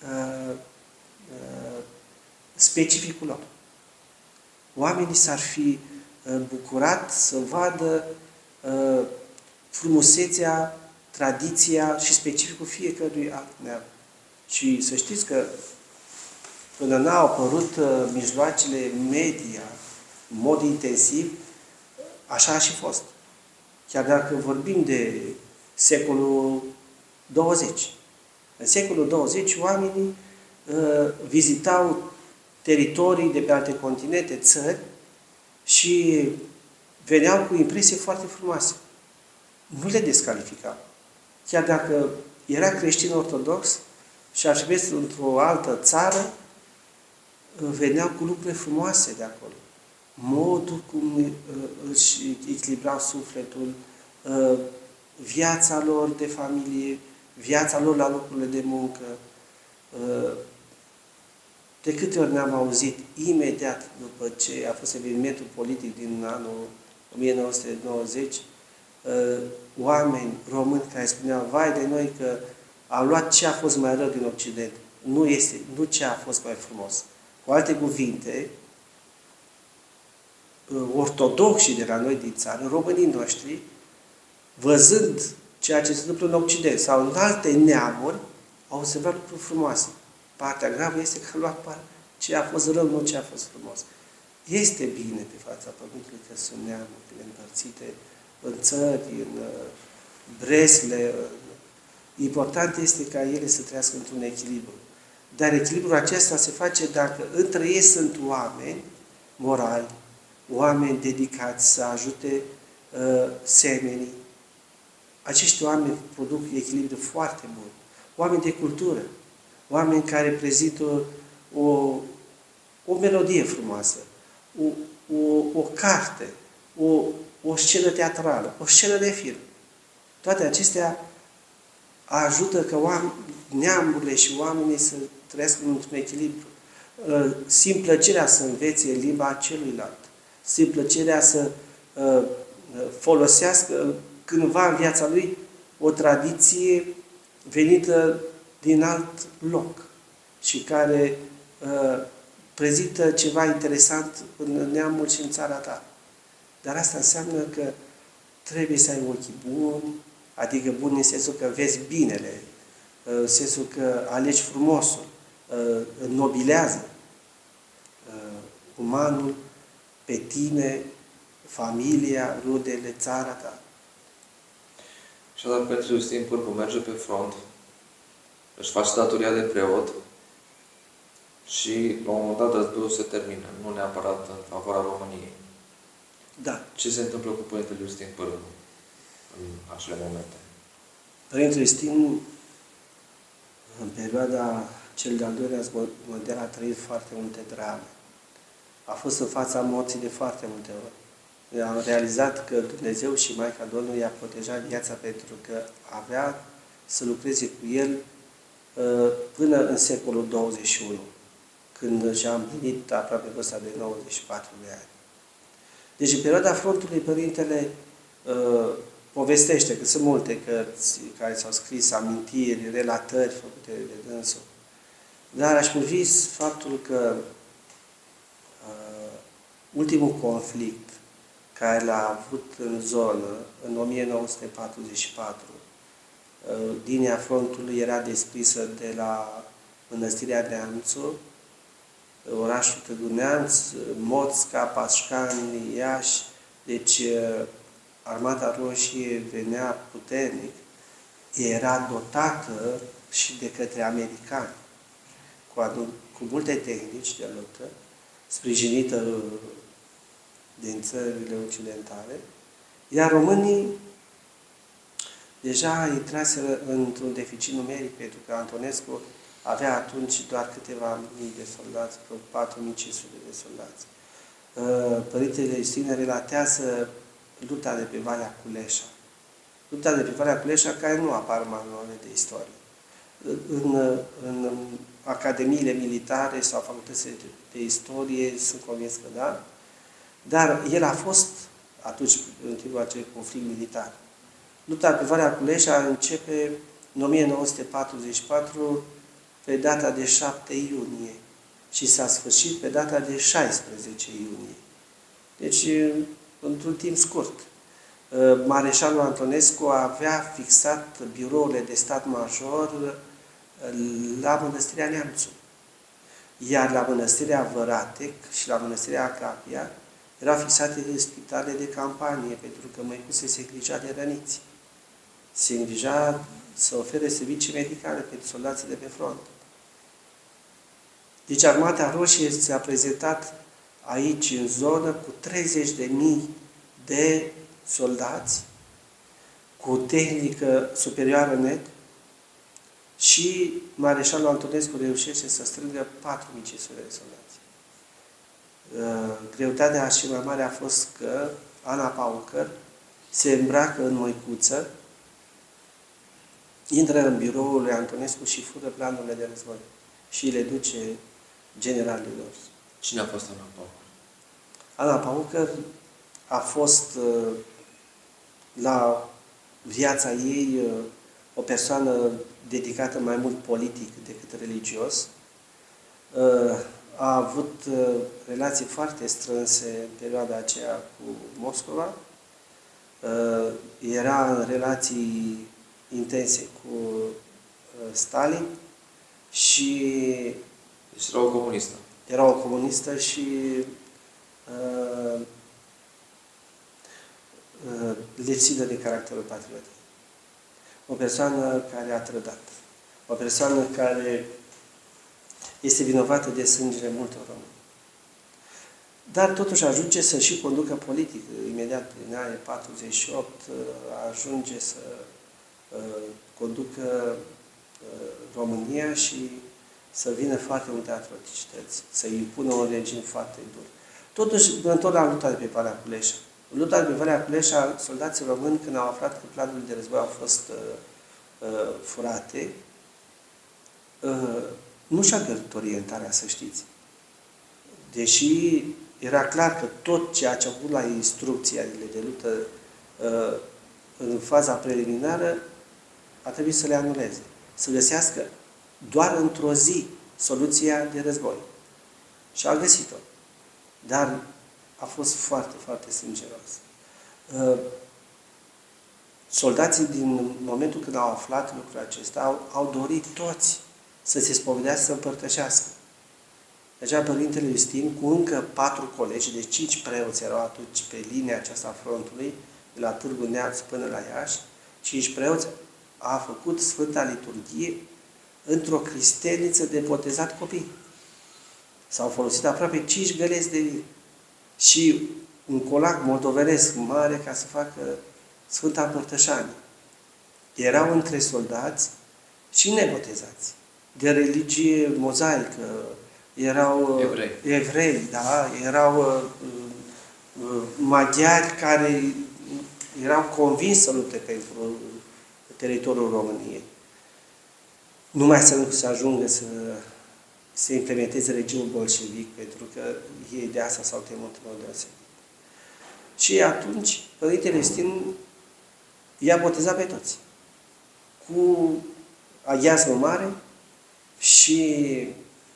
specificul lor. Oamenii s-ar fi bucurat să vadă frumusețea tradiția și specificul fiecărui alt neam. Și să știți că până n-au apărut mijloacele media, în mod intensiv, așa a și fost. Chiar dacă vorbim de secolul 20. În secolul 20, oamenii vizitau teritorii de pe alte continente, țări, și veneau cu impresii foarte frumoase. Nu le descalificau. Chiar dacă era creștin ortodox și ar fi mers într-o altă țară, veneau cu lucruri frumoase de acolo. Modul cum își echilibrau sufletul, viața lor de familie, viața lor la locurile de muncă. De câte ori ne-am auzit, imediat după ce a fost evenimentul politic din anul 1990, oameni români care spuneau, vai de noi că au luat ce a fost mai rău din Occident. Nu ce a fost mai frumos. Cu alte cuvinte, ortodoxii de la noi din țară, românii noștri, văzând ceea ce se întâmplă în Occident sau în alte neamuri, au observat lucruri frumoase. Partea gravă este că a luat ce a fost rău, nu ce a fost frumos. Este bine pe fața Pământului că sunt neamuri împărțite în țări, în bresle. Important este ca ele să trăiască într-un echilibru. Dar echilibrul acesta se face dacă între ei sunt oameni morali, oameni dedicați să ajute semenii. Acești oameni produc echilibru foarte bun. Oameni de cultură, oameni care prezintă o melodie frumoasă, o carte, o scenă teatrală, o scenă de film. Toate acestea ajută ca neamurile și oamenii să trăiască într-un echilibru. Simt plăcerea să învețe limba celuilalt. Simt plăcerea să folosească cândva în viața lui o tradiție venită din alt loc și care prezintă ceva interesant în neamul și în țara ta. Dar asta înseamnă că trebuie să ai ochii buni, adică buni în sensul că vezi binele, în sensul că alegi frumosul, înnobilează umanul pe tine, familia, rudele, țara ta. Și dar Petru Iustin Pârvu merge pe front, își face datoria de preot și la un moment dat războiul se termină, nu neapărat în favoarea României. Da. Ce se întâmplă cu Părintele Iustin Pârvu în acele momente? Părintele Iustin, în perioada cel de-al doilea război mondial, a trăit foarte multe drame. A fost în fața morții de foarte multe ori. Am realizat că Dumnezeu și Maica Domnului i-a protejat viața pentru că avea să lucreze cu el până în secolul 21, când și-a împlinit aproape vârsta de 94 de ani. Deci, în perioada frontului, Părintele povestește că sunt multe cărți care s-au scris, amintiri, relatări făcute de dânsul. Dar aș privi faptul că ultimul conflict care l-a avut în zonă, în 1944, linia frontului era descrisă de la Mănăstirea Neamțu, orașul Târgu Neamț, Moțca, Pașcani, Iași. Deci Armata Roșie venea puternic, era dotată și de către americani, cu multe tehnici de luptă, sprijinită din țările occidentale, iar românii deja intraseră într-un deficit numeric, pentru că Antonescu avea atunci doar câteva mii de soldați, vreo 4500 de soldați. Părintele Iustine relatează lupta de pe Valea Culeșa. Lupta de pe Valea Culeșa, care nu apar în manuale de istorie. În academiile militare sau facultățile de istorie, sunt convins că da, dar el a fost atunci, în timpul acelui conflict militar. Lupta pe Valea Culeșa începe în 1944 pe data de 7 iunie și s-a sfârșit pe data de 16 iunie. Deci, într-un timp scurt. Mareșalul Antonescu avea fixat birourile de stat major la Mănăstirea Neamțu. Iar la Mănăstirea Văratec și la Mănăstirea Acapia erau fixate spitale de campanie, pentru că Măicuțe se îngrija de răniți. Se îngrija să ofere servicii medicale pentru soldații de pe front. Deci Armata Roșie s-a prezentat aici, în zonă, cu 30.000 de soldați, cu tehnică superioară net, și Mareșalul Antonescu reușește să strângă 4.500 de soldați. Greutatea și mai mare a fost că Ana Paucăr se îmbracă în măicuță, intră în biroul lui Antonescu și fură planurile de război și le duce generalilor. Cine a fost Ana Paucăr? Ana Paucăr a fost la viața ei o persoană dedicată mai mult politic decât religios. A avut relații foarte strânse în perioada aceea cu Moscova. Era în relații intense cu Stalin și... Deci era o comunistă. Era o comunistă și lipsită de caracterul patriotic. O persoană care a trădat. O persoană care este vinovată de sângele multor români. Dar totuși ajunge să și conducă politic. Imediat prin anii 48 ajunge să conducă România și să vină foarte multe atrocități, să impună un regim foarte dur. Totuși, întotdeauna a luptat pe Valea Culeșa. În lupta de pe Valea Culeșa, soldații români, când au aflat că planurile de război au fost furate, nu și-a pierdut orientarea, să știți. Deși era clar că tot ceea ce a avut la instrucțiile de luptă în faza preliminară a trebuit să le anuleze. Să găsească doar într-o zi soluția de război. Și a găsit-o. Dar a fost foarte, foarte sângeros. Soldații, din momentul când au aflat lucrul acesta, au dorit toți să se spovedească, să împărtășească. Deja Părintele Iustin, cu încă 4 colegi, de 5 preoți erau atunci pe linia aceasta a frontului, de la Târgu Neamț până la Iași, 5 preoți, a făcut Sfânta Liturghie într-o cristelniță de botezat copii. S-au folosit aproape 5 găleți de vin și un colac moldovenesc mare ca să facă Sfânta Împărtășanie. Erau între soldați și nebotezați, de religie mozaică, erau evrei, da? Erau maghiari care erau convinși să lupte pentru teritoriul României. Numai să nu se ajungă să se implementeze regimul bolșevic, pentru că ei de asta s-au temut în mod deosebit. Și atunci, Părintele Iustin i-a botezat pe toți. Cu aghiazmă mare și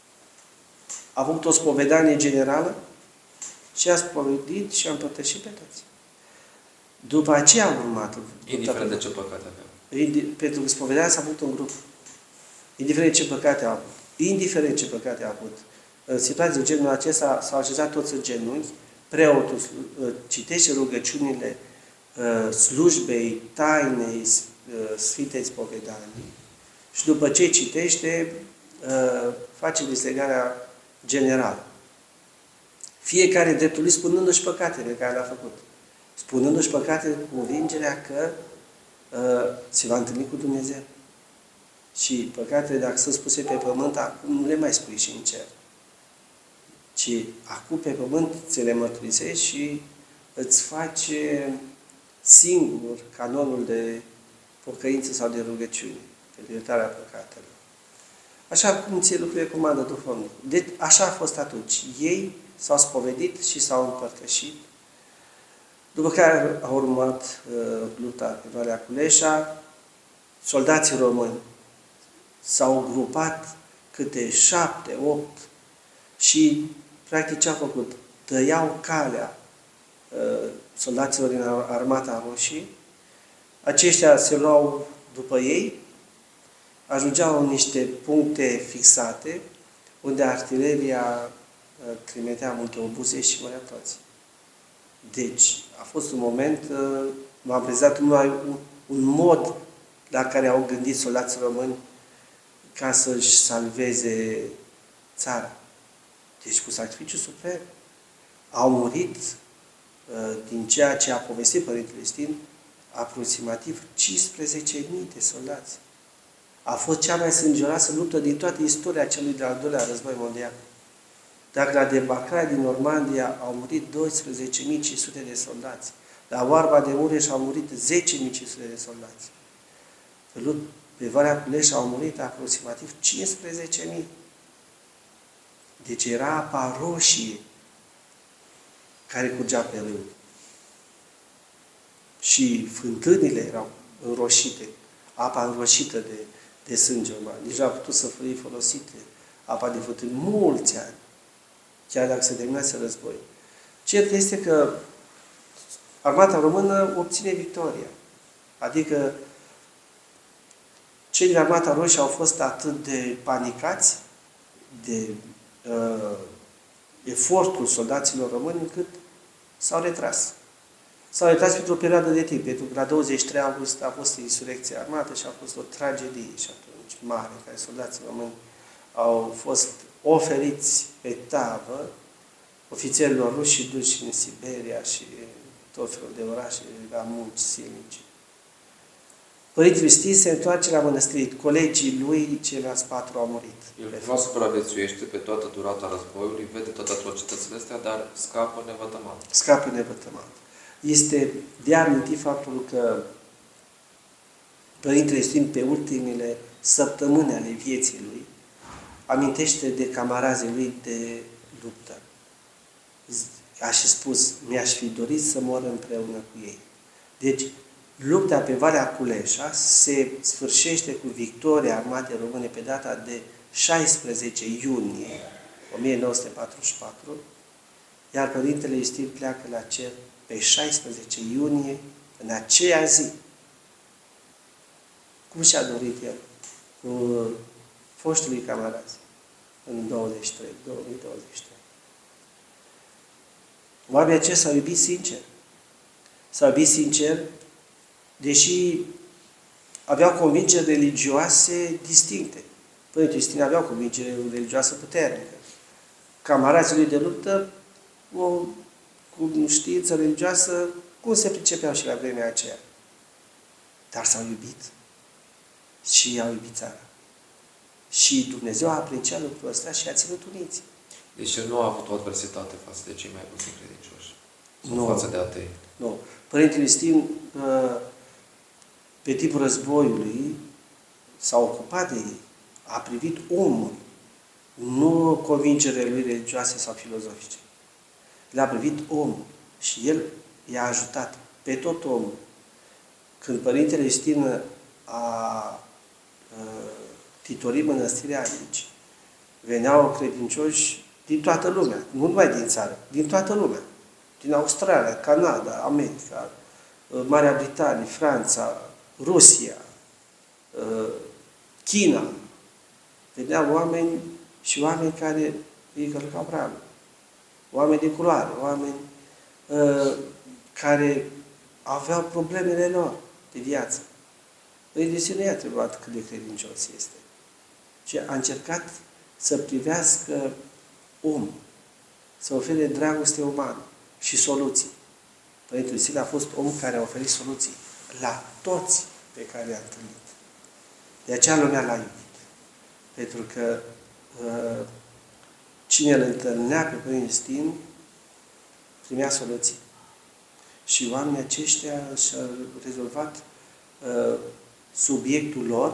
a avut o spovedanie generală și a spovedit și a împărtășit pe toți. După aceea a urmat... Indiferent de ce păcate aveau. Pentru că spovedania s-a făcut în grup. Indiferent ce păcate a avut. Indiferent ce păcate a avut. În situații de genul acesta s-au așezat toți în genunchi, preotul citește rugăciunile slujbei, tainei, Sfintei Spovedanii și după ce citește, face dislegarea generală. Fiecare dreptul lui spunându-și păcatele care le-a făcut. Spunându-și păcatele cu convingerea că se va întâlni cu Dumnezeu. Și păcatele, dacă sunt spuse pe pământ, acum nu le mai spui și în cer. Ci acum pe pământ ți le mărturisești și îți face singur canonul de pocăință sau de rugăciune pentru iertarea păcatelor. Așa cum ție lucrurile comandă duhovnicul. Deci, așa a fost atunci. Ei s-au spovedit și s-au împărtășit. După care a urmat lupta pe Valea Culeșa, soldații români s-au grupat câte 7, 8 și practic ce au făcut? Tăiau calea soldaților din Armata Roșie. Aceștia se luau după ei, ajungeau în niște puncte fixate, unde artileria trimitea multe obuze și mărea toți. Deci, a fost un moment, m-am prezat numai un mod la care au gândit soldații români ca să-și salveze țara. Deci, cu sacrificiu suprem. Au murit, din ceea ce a povestit Părintele Stin, aproximativ 15.000 de soldați. A fost cea mai sângeroasă luptă din toată istoria celui de-al doilea război mondial. Dacă la debarcarea din Normandia au murit 12.500 de soldați, la Oarba de Mureș au murit 10.500 de soldați. Pe Valea Culeș au murit aproximativ 15.000. Deci era apa roșie care curgea pe râu. Și fântânile erau înroșite, apa înroșită de sânge uman. Nici nu a putut să fie folosite apa de fântâni mulți ani, chiar dacă se terminase război. Cert este că Armata Română obține victoria. Adică cei din Armata Roșie au fost atât de panicați de efortul soldaților români încât s-au retras. S-au retras pentru o perioadă de timp, pentru că la 23 august a fost insurecția armată și a fost o tragedie și atunci mare, în care soldații români au fost oferiți pe tavă ofițerilor ruși și duși în Siberia și tot felul de orașe la munci silnice. Părintele Stin se întoarce la mănăstire. Colegii lui, ceilalți 4, au murit. El nu supraviețuiește pe toată durata războiului, vede toate atrocitățile astea, dar scapă nevătămat. Scapă nevătămat. Este de amintit faptul că Părintele Stin, pe ultimele săptămâni ale vieții lui, amintește de camarazii lui de luptă. A și spus, mi-aș fi dorit să mor împreună cu ei. Deci, lupta pe Valea Culeșa se sfârșește cu victoria armatei române pe data de 16 iunie 1944, iar Părintele Iustin pleacă la cer pe 16 iunie, în aceea zi. Cum și-a dorit el? Cu foștului camaraz, în 2023. Oamenii aceștia s-au iubit sincer. S-au iubit sincer, deși aveau convingeri religioase distincte. Părintele Iustin avea o convingere religioasă puternică. Camarazii lui de luptă, cu știință religioasă, cum se pricepeau și la vremea aceea. Dar s-au iubit. Și au iubit țara. Și Dumnezeu a apreciat lucrul ăsta și a ținut uniți. Deci el nu a avut o adversitate față de cei mai puțin credincioși. Nu. Față de atei. Nu. Părintele Stin, pe timpul războiului, s-a ocupat de ei. A privit omul, nu convingerile lui religioase sau filozofice. L-a privit omul și el i-a ajutat pe tot omul. Când Părintele Iustin a titorit mănăstirea aici, veneau credincioși din toată lumea, nu numai din țară, din toată lumea. Din Australia, Canada, America, Marea Britanie, Franța, Rusia, China. Veneau oameni și oameni care îi călcau bravul. Oameni de culoare, oameni care aveau problemele lor de viață. Părintele nu i-a întrebat cât de credincios este. Și a încercat să privească omul, să ofere dragoste umană și soluții. Părintele Stin a fost om care a oferit soluții la toți pe care i-a întâlnit. De aceea lumea l-a iubit. Pentru că cine îl întâlnea pe Părintele Stin primea soluții. Și oamenii aceștia și-au rezolvat subiectul lor,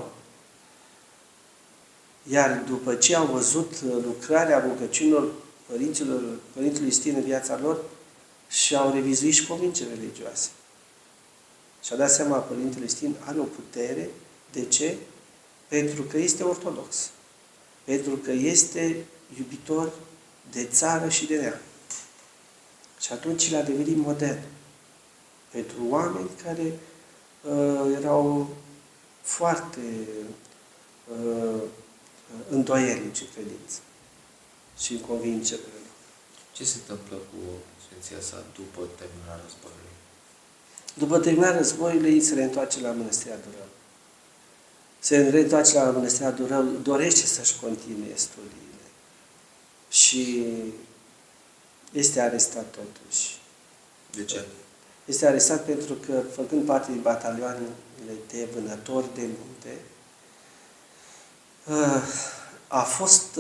iar după ce au văzut lucrarea rugăciunilor Părintelui Stin în viața lor, și-au revizuit și convingerile religioase. Și-a dat seama Părintele Stin are o putere. De ce? Pentru că este ortodox. Pentru că este iubitor de țară și de neam. Și atunci l-a devenit modern. pentru oameni care erau foarte îndoielnici în credință și în convingerile lor. Ce se întâmplă cu Sfinția sa după terminarea războiului? După terminarea războiului, se reîntoarce la Mănăstirea Durău. Se reîntoarce la Mănăstirea Durău, dorește să-și continue studiile și este arestat totuși. De ce? Este arestat pentru că, făcând parte din batalioanele de vânători de munte, a fost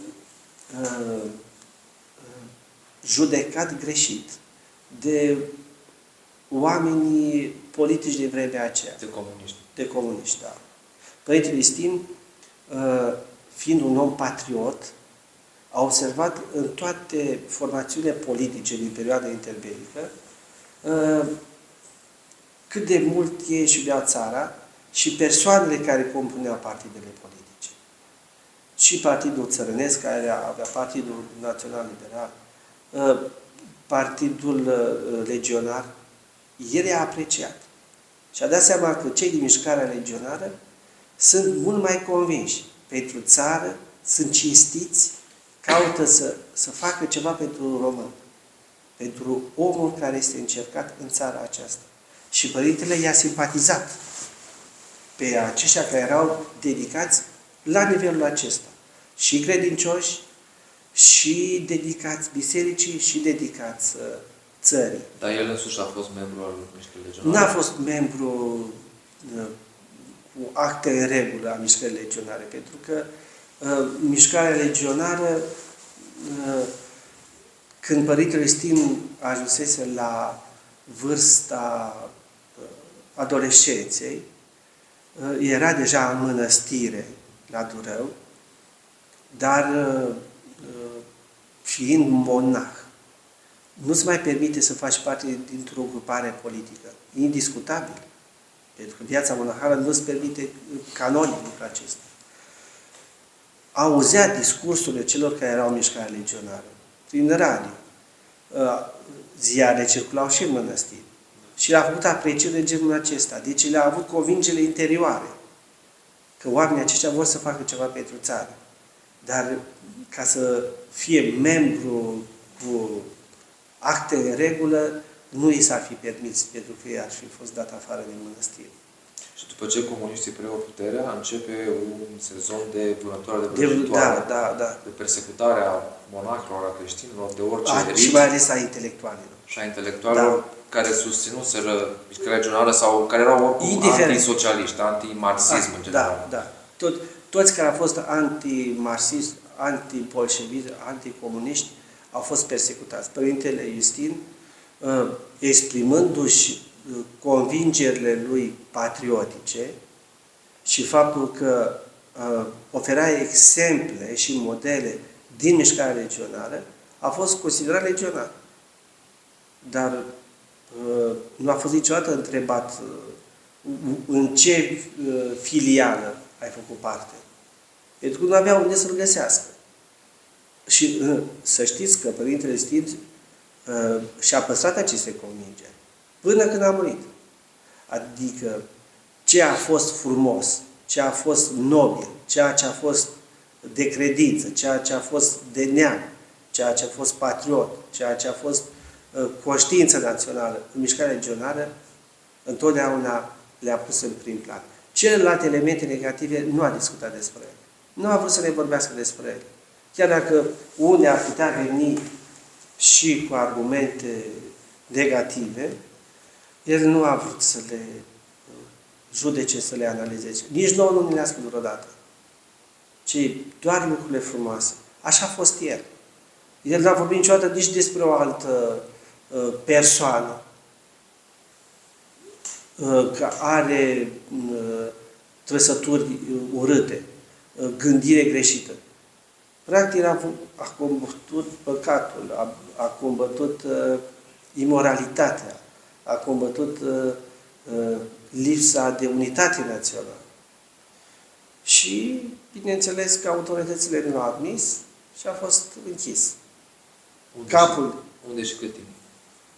judecat greșit de oamenii politici din vremea aceea. De comuniști. De comuniști, da. Părintele Iustin, fiind un om patriot, a observat în toate formațiunile politice din perioada interbelică cât de mult ei își iubeau țara și persoanele care compuneau partidele politice. Și Partidul Țărănesc, care avea Partidul Național Liberal, Partidul Legionar, el i-a apreciat. Și a dat seama că cei din mișcarea legionară sunt mult mai convinși pentru țară, sunt cinstiți, caută să facă ceva pentru român, pentru omul care este încercat în țara aceasta. Și Părintele i-a simpatizat pe aceștia care erau dedicați la nivelul acesta. Și credincioși, și dedicați bisericii, și dedicați țării. Dar el însuși a fost membru al Mișcării Legionare? N-a fost membru cu acte în regulă a Mișcării Legionare, pentru că Mișcarea Legionară, când Părintele Iustin ajunsese la vârsta adolescenței, era deja în mănăstire la Durău, dar fiind monah, nu-ți mai permite să faci parte dintr-o grupare politică. Indiscutabil. Pentru că viața monahală nu-ți permite canonic lucrul acesta. Auzea discursurile celor care erau în mișcarea legionară, prin radio. Ziarele circulau și în mănăstiri. Și a făcut aprecieri de genul acesta. Deci le-a avut convingere interioare că oamenii aceștia vor să facă ceva pentru țară. Dar ca să fie membru cu acte în regulă, nu i s-ar fi permis, pentru că ei ar fi fost dat afară din mănăstire. Și după ce comuniștii preiau puterea, începe un sezon de vânătoare de vrăjitoare, de persecutare a monahilor, a creștinilor, de orice erit. Și mai ales a intelectualilor. Și a intelectualilor care susținuseră Mișcarea Legionară sau care erau oricum antisocialiști, antimarxism în general. Da. Toți care au fost antimarxist, antibolșevici, anticomuniști, au fost persecutați. Părintele Iustin, exprimându-și convingerile lui patriotice și faptul că oferea exemple și modele din mișcarea legionară, a fost considerat legionar. Dar nu a fost niciodată întrebat în ce filială ai făcut parte. Pentru că nu avea unde să-l găsească. Și să știți că Părintele Iustin și-a păstrat aceste convingeri până când a murit. Adică ce a fost frumos, ce a fost nobil, ceea ce a fost de credință, ceea ce a fost de neam, ceea ce a fost patriot, ceea ce a fost conștiință națională în mișcarea legionară, întotdeauna le-a pus în prim plan. Celelalte elemente negative nu a discutat despre ele. Nu a vrut să ne vorbească despre ele. Chiar dacă unde ar putea veni și cu argumente negative, el nu a vrut să le judece, să le analizeze. Nici nouă nu ne le-a spus vreodată. Ci doar lucrurile frumoase. Așa a fost el. El n-a vorbit niciodată nici despre o altă persoană că are trăsături urâte, gândire greșită. Practic a combătut păcatul, a combătut imoralitatea, a combătut lipsa de unitate națională. Și, bineînțeles, că autoritățile nu l-au admis și a fost închis. Unde și cât timp?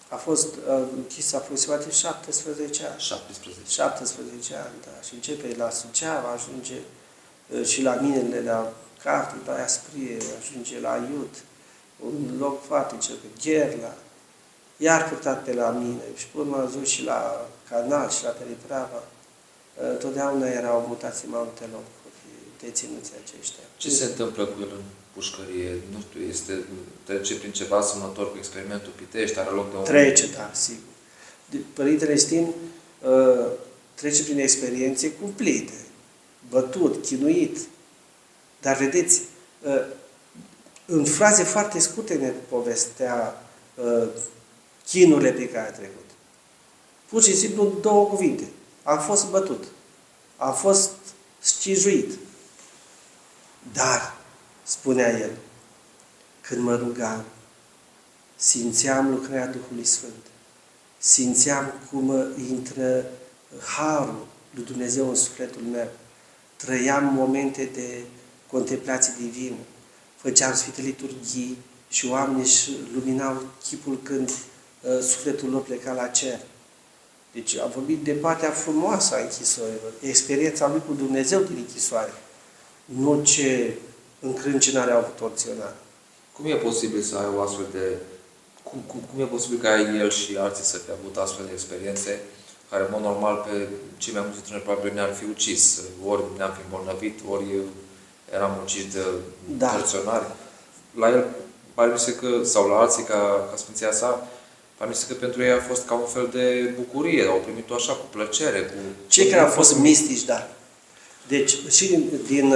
A fost închis aproximativ 17 ani. 17 ani, da. Și începe la Suceava, ajunge și la minele la Cartic, la Asprie, ajunge la Iud, un loc foarte cel pe Gherla, iar purtat pe la mine și până urmă a ajuns și la Canal și la Periprava. Totdeauna erau mutați în mai multe locuri deținuții aceștia. Ce se întâmplă cu el în pușcărie? Nu știu, trece prin ceva asemănător cu experimentul Pitești, are loc de un... Trece, da, sigur. Părintele Stin trece prin experiențe cumplite, bătut, chinuit. Dar vedeți, în fraze foarte scurte ne povestea chinurile pe care a trecut. Pur și simplu două cuvinte. Am fost bătut. Am fost scijuit. Dar, spunea el, când mă rugam, simțeam lucrarea Duhului Sfânt. Simțeam cum intră harul lui Dumnezeu în sufletul meu. Trăiam momente de contemplație divină. Făceam Sfinte Liturghii și oamenii își luminau chipul când sufletul lor pleca la cer. Deci a vorbit de partea frumoasă a închisorilor, experiența lui cu Dumnezeu din închisoare, nu ce încrâncenare au avut opțional. Cum e posibil să ai o astfel de... Cum e posibil ca el și alții să fi avut astfel de experiențe care, în mod normal, pe cei mai mulți dintre noi probabil ne-ar fi ucis, ori ne-am fi îmbolnăvit, ori eram uciși de torționari. La el, pare mi se că, sau la alții ca Sfinția sa, pare mi se că pentru ei a fost ca un fel de bucurie, au primit-o așa, cu plăcere, cu... Cei care au fost mistici, da. Deci, și din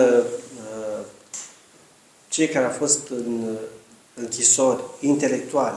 cei care au fost în închisori intelectuali,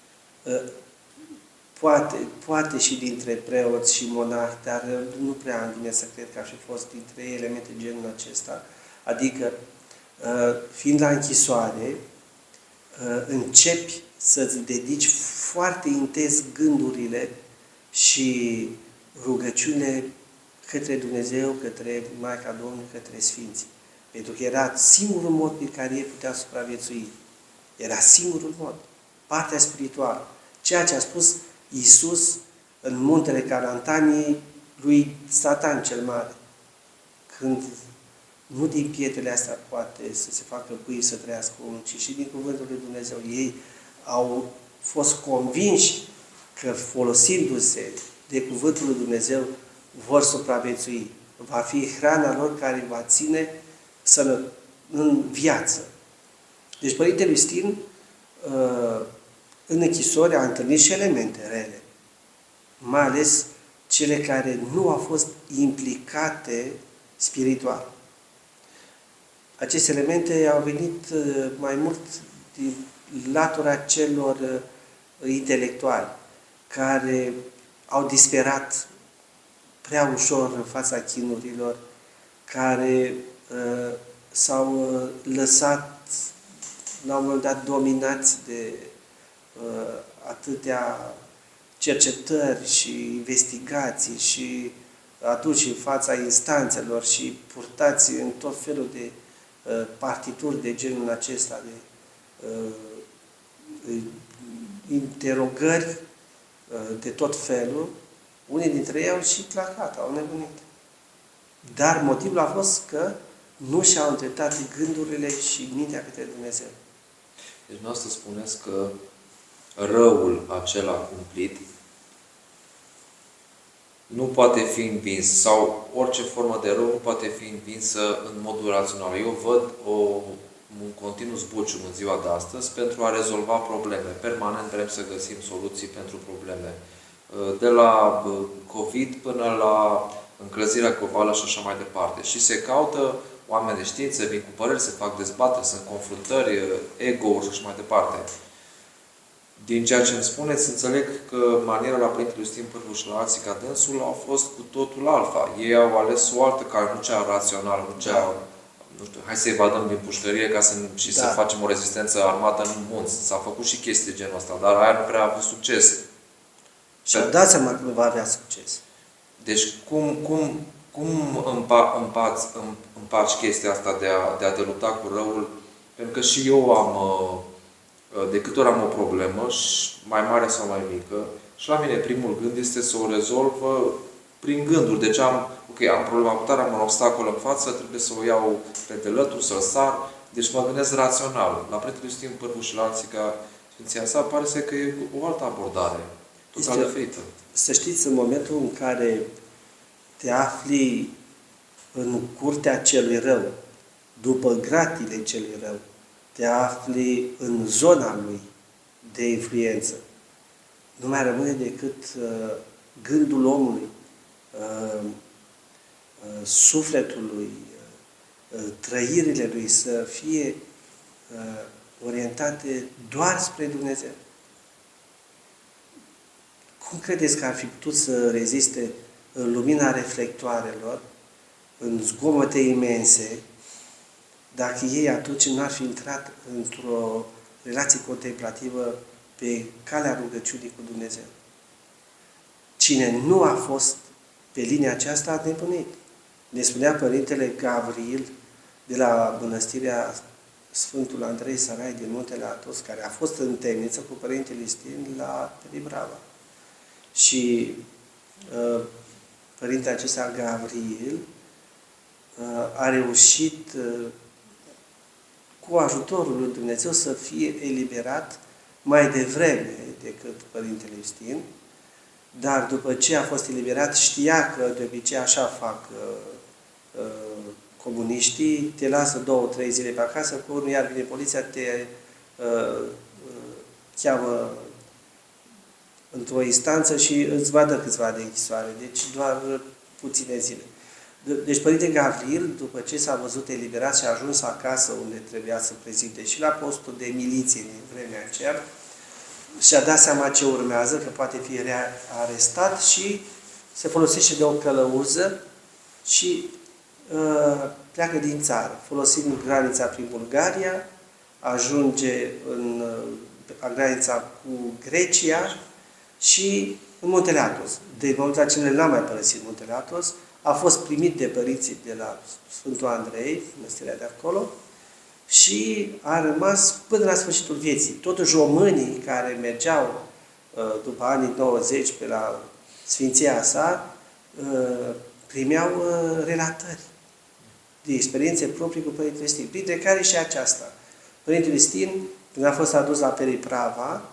poate și dintre preoți și monahi, dar nu prea îmi vine să cred că ar fi fost dintre elemente genul acesta. Adică, fiind la închisoare, începi să-ți dedici foarte intens gândurile și rugăciunile către Dumnezeu, către Maica Domnului, către Sfinții. Pentru că era singurul mod pe care ei puteau supraviețui. Era singurul mod. Partea spirituală. Ceea ce a spus Iisus în muntele Carantaniei lui Satan cel Mare. Când nu din pietrele astea poate să se facă pâine să trăiască omul, ci și din cuvântul lui Dumnezeu. Ei au fost convinși că folosindu-se de cuvântul lui Dumnezeu vor supraviețui. Va fi hrana lor care va ține în viață. Deci Părintele Stin în închisori a întâlnit și elemente rele, mai ales cele care nu au fost implicate spiritual. Aceste elemente au venit mai mult din latura celor intelectuali, care au disperat prea ușor în fața chinurilor, care s-au lăsat la un moment dat dominați de atâtea cercetări și investigații și aduși în fața instanțelor și purtați în tot felul de partituri de genul acesta, de interogări de tot felul. Unii dintre ei au și clacat, au nebunit. Dar motivul a fost că nu și-au îndreptat gândurile și mintea către Dumnezeu. Deci dumneavoastră spuneți că răul acela cumplit nu poate fi învins, sau orice formă de rău nu poate fi învinsă în modul rațional. Eu văd un continuu zbucium în ziua de astăzi pentru a rezolva probleme. Permanent vrem să găsim soluții pentru probleme. De la COVID până la încălzirea globală și așa mai departe. Și se caută oameni de știință, vin cu păreri, se fac dezbateri, sunt confruntări, ego-uri și așa mai departe. Din ceea ce îmi spuneți, înțeleg că maniera la Părintelui Stin Pârvu și la alții ca dânsul au fost cu totul alfa. Ei au ales o altă care, nu cea rațională, nu cea, nu știu, hai să evadăm din pușcărie ca să facem o rezistență armată în munți. S-a făcut și chestii de genul ăsta, dar aia nu prea a avut succes. Și-au dat seama că nu va avea succes. Deci, cum împaci chestia asta de a te lupta cu răul? Pentru că și eu de câte ori am o problemă, și mai mare sau mai mică, și la mine primul gând este să o rezolv prin gânduri. Deci am problema cu tare, am un obstacol în față, trebuie să o iau pe lături, să-l sar. Deci mă gândesc rațional. La Părintele Iustin Pârvu și la alții ca Sfinția sa, pare să că e o altă abordare, total diferită. Să știți, în momentul în care te afli în curtea celui rău, după gratile celui rău, te afli în zona lui de influență, nu mai rămâne decât gândul omului, sufletul lui, trăirile lui să fie orientate doar spre Dumnezeu. Cum credeți că ar fi putut să reziste în lumina reflectoarelor, în zgomote imense, dacă ei atunci n-ar fi intrat într-o relație contemplativă pe calea rugăciunii cu Dumnezeu? Cine nu a fost pe linia aceasta a nebunit. Ne spunea Părintele Gavril de la mănăstirea Sfântul Andrei Sarai din Muntele Athos, care a fost în temniță cu Părintele Iustin la Peribrava. Și Părintele acesta Gavril a reușit cu ajutorul lui Dumnezeu să fie eliberat mai devreme decât Părintele Iustin, dar după ce a fost eliberat știa că de obicei așa fac comuniștii, te lasă 2-3 zile pe acasă, cu urmă iar vine poliția, te cheamă într-o instanță și îți va da câțiva de închisoare. Deci doar puține zile. Deci Părintele Gavril, după ce s-a văzut eliberat și a ajuns acasă unde trebuia să prezinte și la postul de miliție din vremea aceea, și-a dat seama ce urmează, că poate fi arestat și se folosește de o călăuză și pleacă din țară, folosind granița prin Bulgaria, ajunge la granița cu Grecia și în Muntele Athos. De momentul acela n-a mai părăsit Muntele Athos, a fost primit de părinții de la Sfântul Andrei, mănăstirea de acolo, și a rămas până la sfârșitul vieții. Totuși românii care mergeau după anii 90 pe la Sfinția sa, primeau relatări de experiențe proprii cu Părintele Iustin, printre care și aceasta. Părintele Iustin, când a fost adus la Periprava,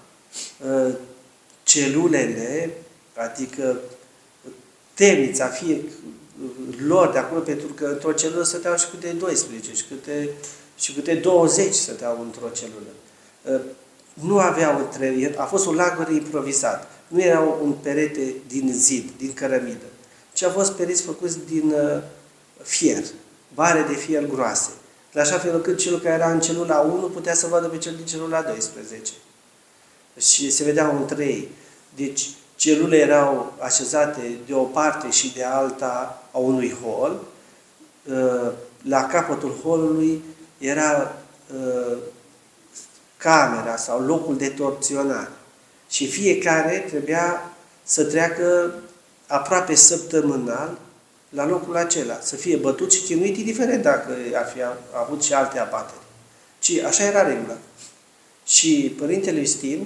celulele, adică temnița fie lor de acolo, pentru că într-o celulă stăteau și câte 12 și câte 20 stăteau într-o celulă. Nu aveau a fost un lagăr improvizat. Nu era un perete din zid, din cărămidă, ci a fost pereți făcuți din fier, bare de fier groase. De așa fel încât celul care era în celula 1 putea să vadă pe cel din celula 12. Și se vedeau între ei. Deci, celule erau așezate de o parte și de alta a unui hol. La capătul holului era camera sau locul de torționare. Și fiecare trebuia să treacă aproape săptămânal la locul acela, să fie bătut și chinuit, indiferent dacă ar fi avut și alte abateri. Ci așa era regula. Și Părintele Iustin,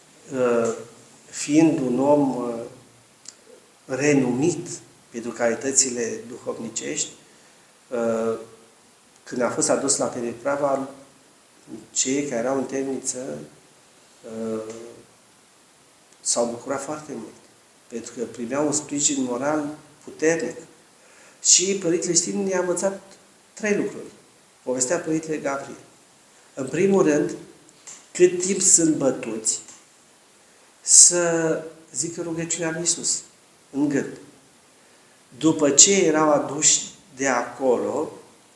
fiind un om renumit pentru calitățile duhovnicești, când a fost adus la Periprava, cei care erau în temniță s-au bucurat foarte mult, pentru că primeau un sprijin moral puternic. Și Părintele Iustin ne-a învățat 3 lucruri. Povestea Părintele Gavril. În primul rând, cât timp sunt bătuți, să zică rugăciunea lui Iisus în gând. După ce erau aduși de acolo,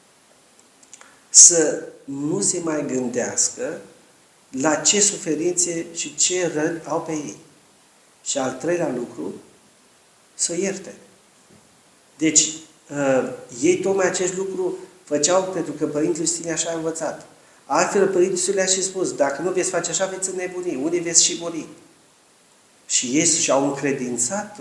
să nu se mai gândească la ce suferințe și ce răni au pe ei. Și al 3-lea lucru, să ierte. Deci, ei tocmai acest lucru făceau pentru că Părintele Iustin așa a învățat. Altfel, Părintele Iustin le-a și spus, dacă nu veți face așa, veți înnebuni, unii veți și muri. Și ei și-au încredințat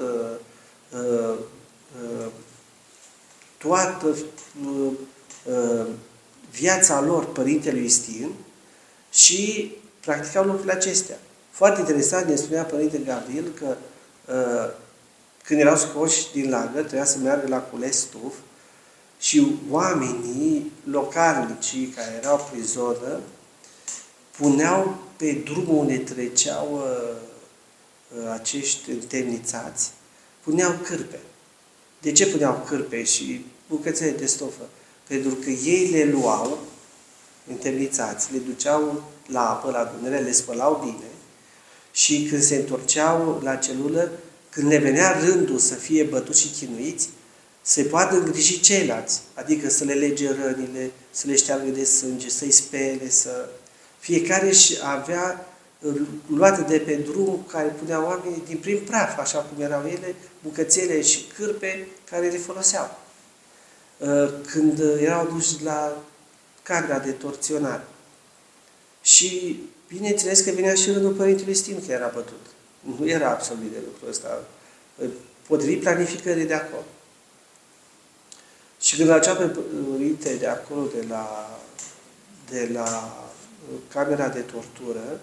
toată viața lor Părintele Iustin și practicau lucrurile acestea. Foarte interesant ne spunea Părinte Gabriel că când erau scoși din lagăr, trebuia să meargă la cules stuf și oamenii localnici care erau prin zonă puneau pe drumul unde treceau acești întemnițați, puneau cârpe. De ce puneau cârpe și bucățele de stofă? Pentru că ei le luau, întemnițați, le duceau la apă, la Dunăre, le spălau bine și când se întorceau la celulă, când le venea rândul să fie bătuți și chinuiți, se poate îngriji ceilalți, adică să le lege rănile, să le șteargă de sânge, să-i spele, să... Fiecare își avea luate de pe drum care puneau oamenii din prin praf, așa cum erau ele, bucățele și cârpe care le foloseau. Când erau duși la camera de torționare. Și bineînțeles că venea și rândul Părintelui Stin că era bătut. Nu era absolvit de lucrul ăsta, potrivit planificării de acolo. Și când la cea pe Părinte de acolo, de la camera de tortură,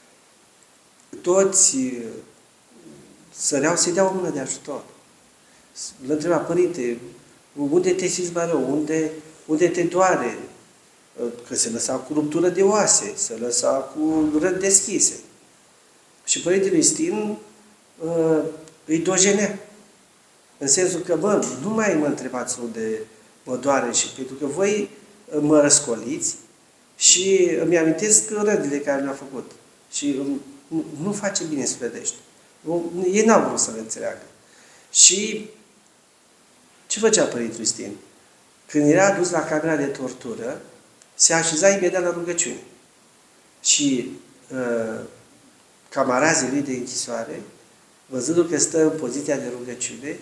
toți săreau să-i dea o mână de ajutor. Îl întreba: Părinte, unde te simți mai rău? Unde te doare? Că se lăsa cu ruptură de oase, se lăsa cu răni deschise. Și Părintele Stin îi dojenea. În sensul că, nu mai mă întrebați unde mă doare, și pentru că voi mă răscoliți și îmi amintesc rănile care le-au făcut. Și nu face bine să vedești. Ei n-au vrut să le înțeleagă. Și ce făcea Părintele Stin? Când era dus la camera de tortură, se așeza imediat la rugăciune. Și camarazii lui de închisoare, văzându că stă în poziția de rugăciune,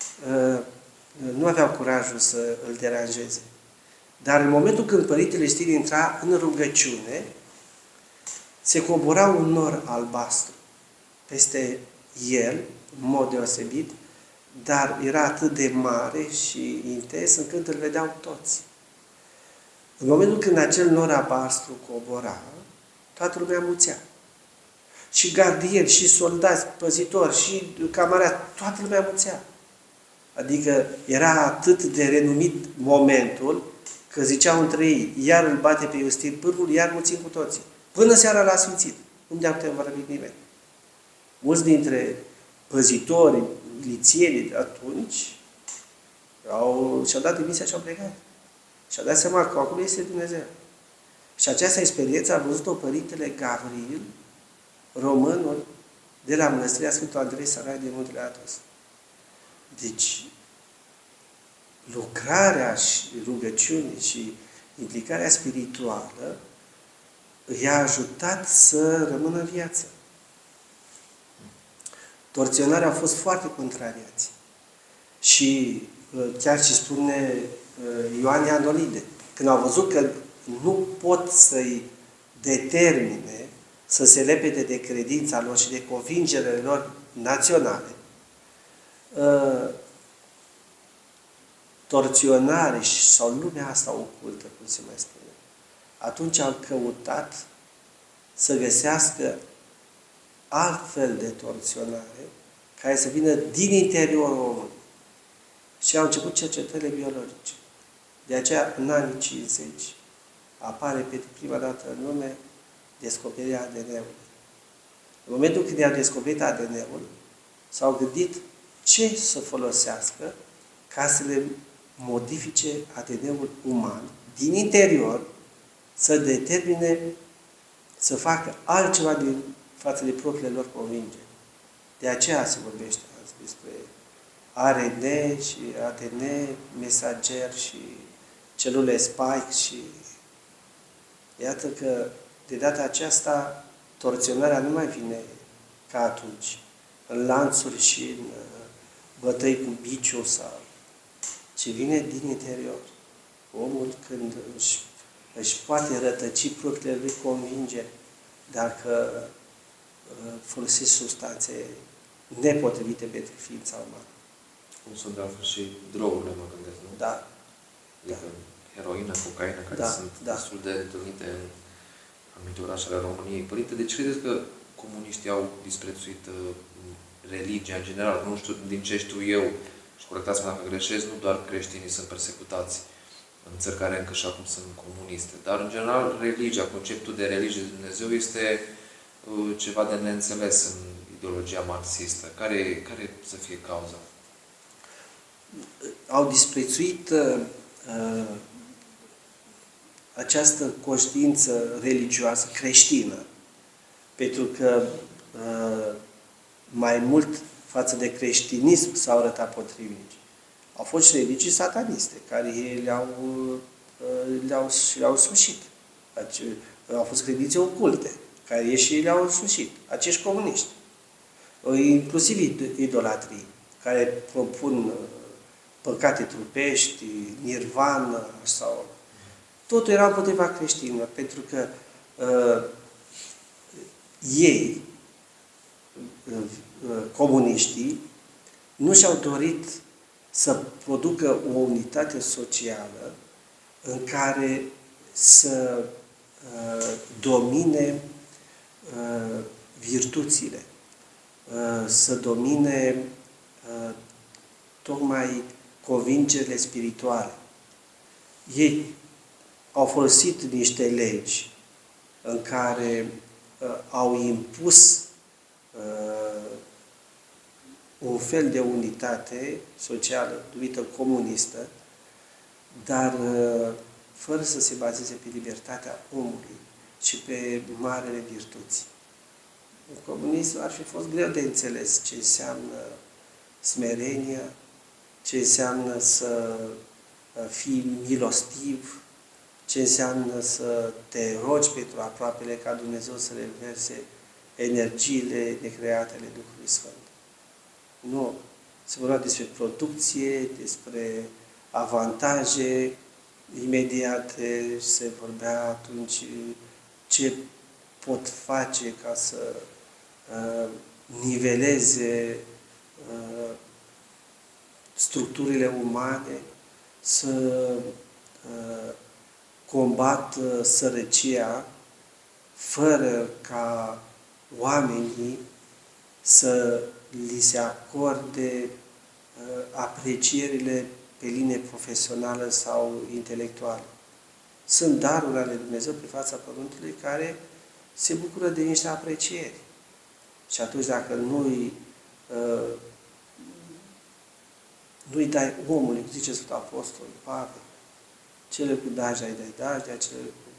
nu aveau curajul să îl deranjeze. Dar în momentul când Părintele Stin intra în rugăciune, se cobora un nor albastru peste el, în mod deosebit, dar era atât de mare și intens încât îl vedeau toți. În momentul când acel nor albastru cobora, toată lumea muțea. Și gardieni, și soldați, păzitori, și camarazi, toată lumea muțea. Adică era atât de renumit momentul că ziceau între ei: iar îl bate pe Iustin Pârvul, iar muțim cu toții. Până seara l-a sfințit. Nu ne-a putea vorbi nimeni. Mulți dintre păzitorii, milițienii de atunci și-au dat demisia și-au plecat. Și-au dat seama că acolo este Dumnezeu. Și această experiență a văzut-o Părintele Gavril, românul de la Mănăstirea Sfântul Andrei Sarai de Muntele Atos. Deci, lucrarea și rugăciunii și implicarea spirituală i-a ajutat să rămână în viață. Torționarii au fost foarte contrariați. Și chiar și spune Ioan Ianolide, când au văzut că nu pot să-i determine să se lepede de credința lor și de convingerile lor naționale, torționarii sau lumea asta ocultă, cum se mai spune, atunci au căutat să găsească altfel de torționare care să vină din interiorul omului. Și au început cercetările biologice. De aceea, în anii 50, apare pe prima dată în lume descoperirea ADN-ului. În momentul când i-au descoperit ADN-ul, s-au gândit ce să folosească ca să le modifice ADN-ul uman din interior, să determine să facă altceva din față de propriile lor convingeri. De aceea se vorbește azi despre ARN și ADN mesager și celule spike și iată că de data aceasta torționarea nu mai vine ca atunci, în lanțuri și în bătăi cu biciu sau ci vine din interior. Omul când își poate rătăci propriile lui convingeri, dacă folosești substanțe nepotrivite pentru ființa umană. Cum sunt de altfel și drogurile, mă gândesc, nu? Da. Adică heroina, cocaina, care sunt destul de întâlnite în anumite orașe ale României. Părinte, de ce credeți că comuniștii au disprețuit religia în general? Nu știu, din ce știu eu, și corectați-mă dacă greșesc, nu doar creștinii sunt persecutați în țări care încă și acum sunt comuniste, dar în general religia, conceptul de religie de Dumnezeu este ceva de neînțeles în ideologia marxistă. Care să fie cauza? Au disprețuit această conștiință religioasă creștină, pentru că mai mult față de creștinism s-au arătat potrivnici. Au fost și religii sataniste, care le-au sfârșit. Au fost credințe oculte, care și le-au sfârșit. Acești comuniști. Inclusiv idolatrii, care propun păcate trupești, nirvana sau... Totul era împotriva creștinilor, pentru că ei, comuniștii, nu și-au dorit să producă o unitate socială în care să domine virtuțile, să domine tocmai convingerile spirituale. Ei au folosit niște legi în care au impus un fel de unitate socială numită comunistă, dar fără să se bazeze pe libertatea omului și pe marele virtuți. În comunism ar fi fost greu de înțeles ce înseamnă smerenia, ce înseamnă să fii milostiv, ce înseamnă să te rogi pentru aproapele ca Dumnezeu să reverse energiile necreate ale Duhului Sfânt. Nu. Se vorbea despre producție, despre avantaje imediate, se vorbea atunci ce pot face ca să niveleze structurile umane, să combată sărăcia, fără ca oamenii să li se acorde aprecierile pe linie profesională sau intelectuală. Sunt daruri ale Dumnezeu pe fața Pământului care se bucură de niște aprecieri. Și atunci dacă nu-i dai omului, cum zice Sfântul Apostol Pavel, cele cu dajdea îi dai dajdea, cele cu...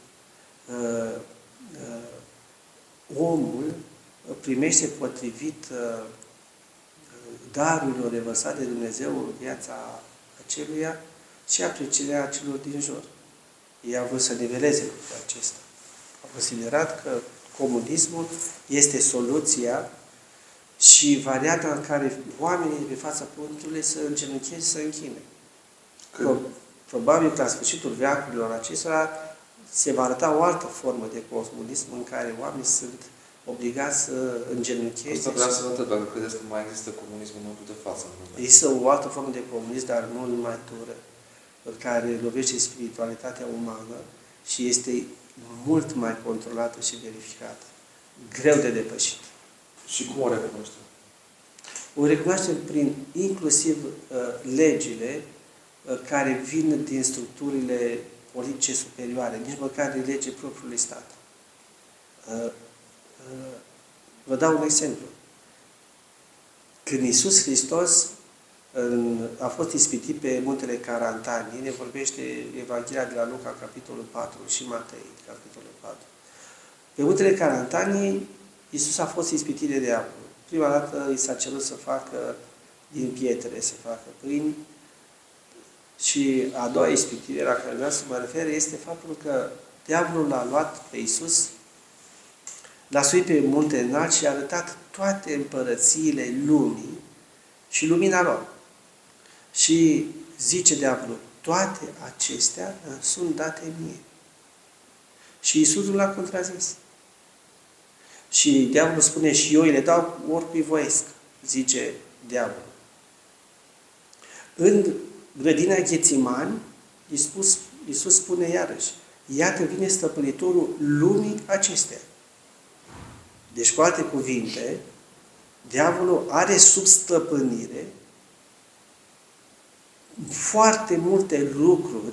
omul primește potrivit darurilor revărsate de Dumnezeu în viața aceluia și aprecierea celor din jur. Ei au vrut să niveleze lucrul acesta. Au considerat că comunismul este soluția și varianta în care oamenii pe fața Pământului să îngenuncheze și să închine. Probabil că la sfârșitul veacurilor acestora se va arăta o altă formă de comunism în care oamenii sunt obligați să îngenuncheze. Asta vreau să vă întreb, dacă credeți că mai există comunism în momentul de față. Există o altă formă de comunism, dar nu mai dură, care lovește spiritualitatea umană și este mult mai controlată și verificată. Greu de depășit. Și cum o recunoaștem? O recunoaștem prin inclusiv legile care vin din structurile politice superioare, nici măcar din lege propriului stat. Vă dau un exemplu. Când Iisus Hristos a fost ispitit pe muntele Carantanii, ne vorbește Evanghelia de la Luca, capitolul 4 și Matei, capitolul 4. Pe muntele Carantanii, Iisus a fost ispitit de diavol. Prima dată i s-a cerut să facă din pietre, să facă pâini. Și a doua ispitire la care vreau să mă refer este faptul că diavolul l-a luat pe Iisus, l-a suit pe munte înalt și a arătat toate împărățiile lumii și lumina lor. Și zice diavolul, toate acestea sunt date mie. Și Iisus nu l-a contrazis. Și diavolul spune, și eu îi le dau oricui voiesc, zice diavolul. În grădina Ghețimani, Iisus spune iarăși, iată vine stăpânitorul lumii acesteia. Deci, cu alte cuvinte, diavolul are sub stăpânire foarte multe lucruri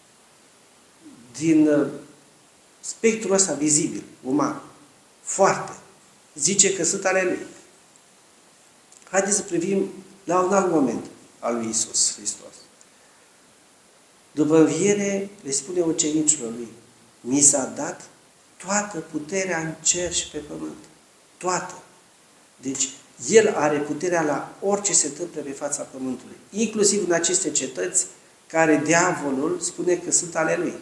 din spectrul ăsta vizibil, uman. Foarte. Zice că sunt ale lui. Haideți să privim la un alt moment al lui Iisus Hristos. După înviere, le spune ucenicilor lui, mi s-a dat toată puterea în cer și pe pământ. Toată. Deci, El are puterea la orice se întâmplă pe fața pământului. Inclusiv în aceste cetăți care diavolul spune că sunt ale lui.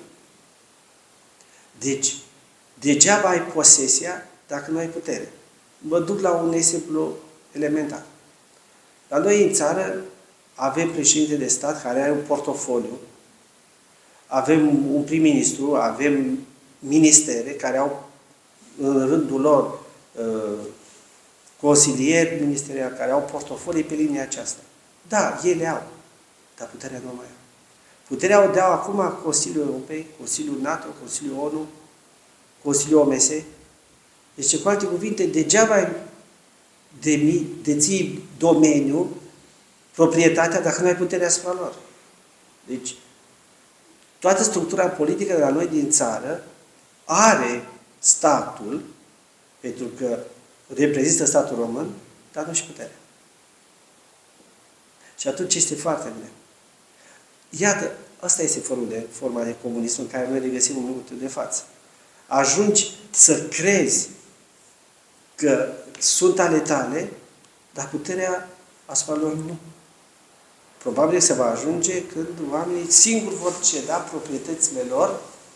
Deci, degeaba ai posesia dacă nu ai putere. Mă duc la un exemplu elementar. La noi în țară avem președinte de stat care are un portofoliu, avem un prim-ministru, avem ministere care au în rândul lor consilieri ministeriali care au portofolii pe linia aceasta. Da, ele au, dar puterea nu mai au. Puterea o dau acum Consiliul Europei, Consiliul NATO, Consiliul ONU, Consiliul OMS. Deci, cu alte cuvinte, degeaba deții domeniul, proprietatea, dacă nu ai puterea asupra lor. Deci, toată structura politică de la noi din țară are statul, pentru că reprezintă statul român, dar nu și puterea. Și atunci este foarte greu. Iată, asta este forma de comunism în care noi regăsim în momentul de față. Ajungi să crezi că sunt ale tale, dar puterea asupra lor nu. Probabil se va ajunge când oamenii singuri vor ceda proprietățile lor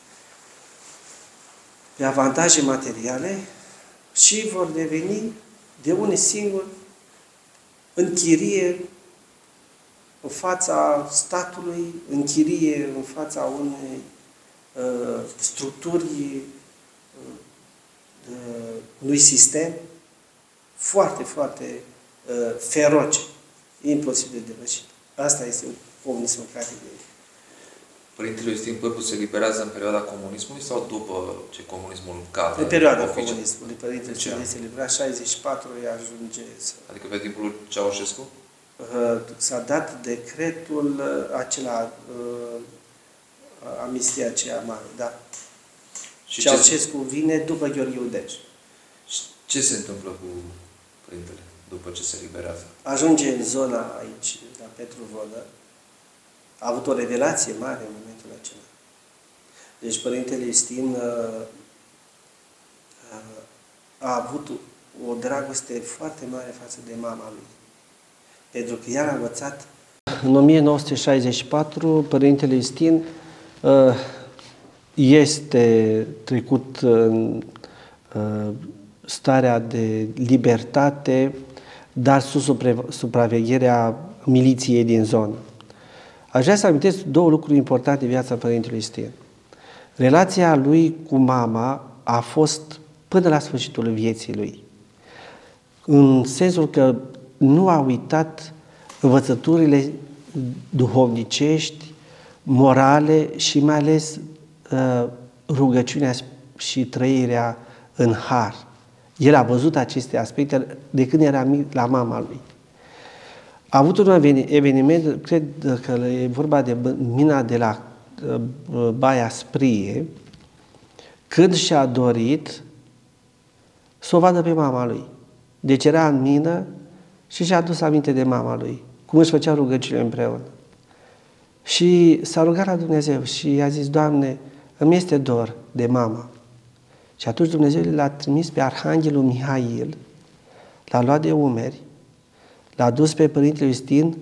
pe avantaje materiale și vor deveni de unii singuri în chirie în fața statului, în chirie în fața unei structuri, unui sistem foarte, foarte feroce, imposibil de depășit. Asta este un comunism practic. Părintele Iustin Pârvu se eliberează în perioada comunismului sau după ce comunismul cade? În perioada comunismului. Părintele Iustin se eliberează 64, ajunge să... Adică pe timpul lui Ceaușescu? S-a dat decretul acela, amnistia aceea mare, da. Și Ceaușescu vine după Gheorghe Udej. Ce se întâmplă cu Părintele după ce se eliberează? Ajunge în zona aici, la Petru Vodă. A avut o revelație mare în momentul acela. Deci Părintele Iustin a avut o dragoste foarte mare față de mama lui. Pentru că ea a învățat. În 1964, Părintele Iustin este trecut în starea de libertate, dar sub supravegherea miliției din zonă. Aș vrea să amintesc două lucruri importante în viața Părintelui Iustin. Relația lui cu mama a fost până la sfârșitul vieții lui. În sensul că nu a uitat învățăturile duhovnicești, morale și mai ales rugăciunea și trăirea în har. El a văzut aceste aspecte de când era mic la mama lui. A avut un eveniment, cred că e vorba de mina de la Baia Sprie, când și-a dorit să o vadă pe mama lui. Deci era în mină și și-a adus aminte de mama lui, cum își făceau rugăciunile împreună. Și s-a rugat la Dumnezeu și i-a zis, Doamne, îmi este dor de mama. Și atunci Dumnezeu l-a trimis pe Arhanghelul Mihail, l-a luat de umeri, l-a dus pe Părintele Iustin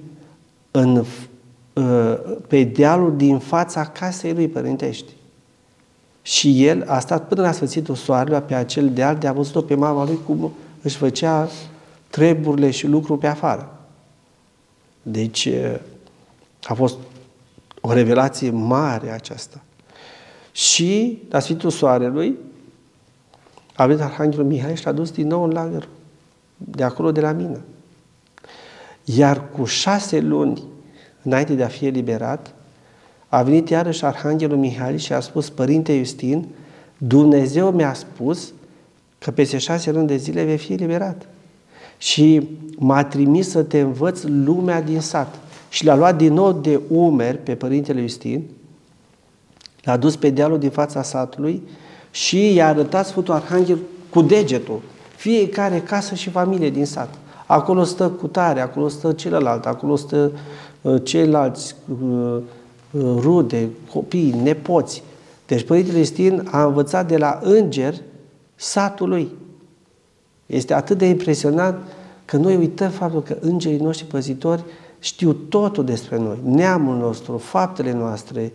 pe dealul din fața casei lui părintești. Și el a stat până la sfârșitul soarelui pe acel deal de a văzut-o pe mama lui cum își făcea treburile și lucruri pe afară. Deci a fost o revelație mare aceasta. Și la sfârșitul soarelui a venit Arhanghelul Mihai și l-a dus din nou în lagăr, de acolo de la mină. Iar cu 6 luni înainte de a fi eliberat, a venit iarăși Arhanghelul Mihail și a spus: Părinte Iustin, Dumnezeu mi-a spus că peste 6 luni de zile vei fi eliberat. Și m-a trimis să te învăț lumea din sat. Și l-a luat din nou de umeri pe Părintele Iustin, l-a dus pe dealul din fața satului și i-a arătat Sfântul Arhanghel cu degetul fiecare casă și familie din sat. Acolo stă cutare, acolo stă celălalt, acolo stă ceilalți rude, copii, nepoți. Deci Părintele Iustin a învățat de la înger satul lui. Este atât de impresionant că noi uităm faptul că îngerii noștri păzitori știu totul despre noi, neamul nostru, faptele noastre,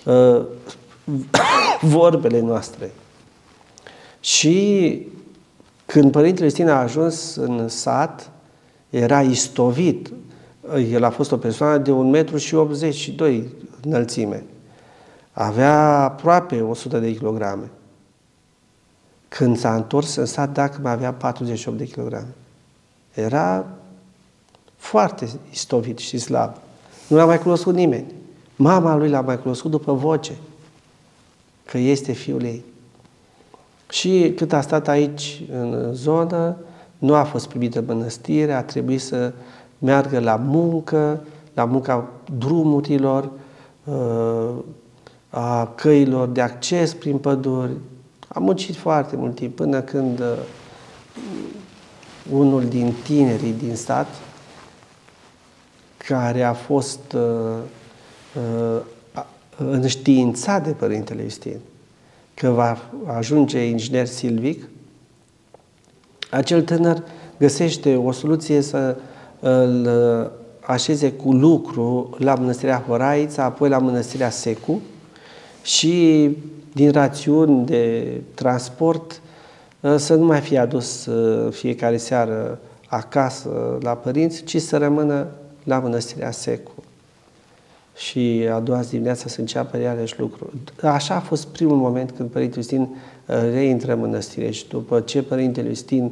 vorbele noastre. Și când Părintele Iustin a ajuns în sat, era istovit. El a fost o persoană de 1,82 m înălțime. Avea aproape 100 de kilograme. Când s-a întors în sat, dacă mai avea 48 de kilograme. Era foarte istovit și slab. Nu l-a mai cunoscut nimeni. Mama lui l-a mai cunoscut după voce, că este fiul ei. Și cât a stat aici în zonă, nu a fost primit în mănăstire, a trebuit să meargă la munca drumurilor, a căilor de acces prin păduri. A muncit foarte mult timp, până când unul din tinerii din sat, care a fost înștiințat de Părintele Iustin că va ajunge inginer silvic, acel tânăr găsește o soluție să îl așeze cu lucru la Mănăstirea Horaița, apoi la Mănăstirea Secu și din rațiuni de transport să nu mai fie adus fiecare seară acasă la părinți, ci să rămână la Mănăstirea Secu. Și a doua zi dimineața să înceapă iarăși lucru. Așa a fost primul moment când Părintele Iustin reintră în mănăstire și după ce Părintele Iustin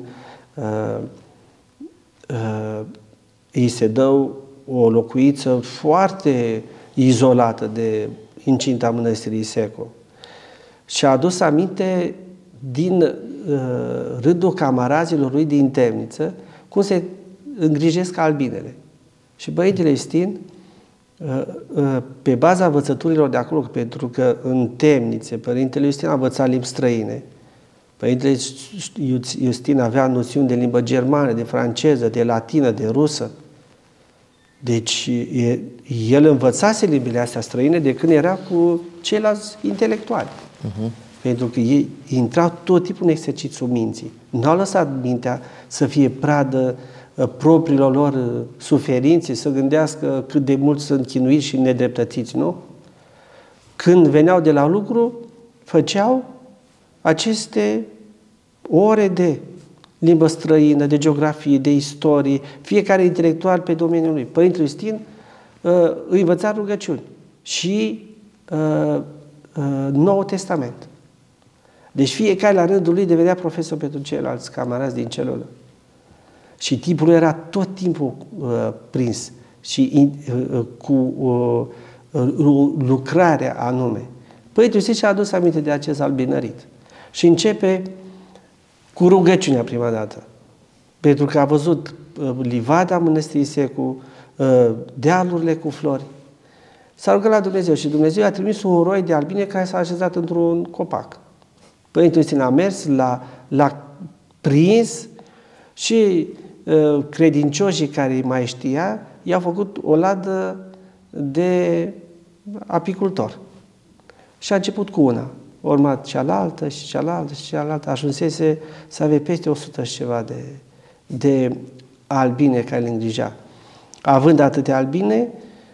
îi se dă o locuiță foarte izolată de incinta Mănăstirii Secu. Și a adus aminte din rândul camarazilor lui din temniță cum se îngrijesc albinele. Și Părintele Iustin, pe baza învățăturilor de acolo, pentru că în temnițe Părintele Iustin a învățat limbi străine. Părintele Iustin avea noțiuni de limbă germană, de franceză, de latină, de rusă. Deci el învățase limbile astea străine de când era cu ceilalți intelectuali. Pentru că ei intrau tot tipul în exercițiu minții. Nu au lăsat mintea să fie pradă propriilor lor suferințe, să gândească cât de mult sunt chinuiți și nedreptățiți, nu? Când veneau de la lucru, făceau aceste ore de limbă străină, de geografie, de istorie, fiecare intelectual pe domeniul lui. Părintele Iustin îi învăța rugăciuni și Noul Testament. Deci fiecare la rândul lui devenea profesor pentru ceilalți camarazi din celălalt. Și tipul era tot timpul prins și cu lucrarea anume. Părintele Iustin și-a adus aminte de acest albinărit. Și începe cu rugăciunea prima dată. Pentru că a văzut livada Mănăstirii Secu, dealurile cu flori. S-a rugat la Dumnezeu și Dumnezeu a trimis un roi de albine care s-a așezat într-un copac. Părintele Iustin a mers, l-a prins și credincioșii care mai știa i-au făcut o ladă de apicultor. Și a început cu una. A urmat cealaltă și cealaltă și cealaltă. Ajunsese să avea peste 100 și ceva de albine care le îngrija. Având atâtea albine,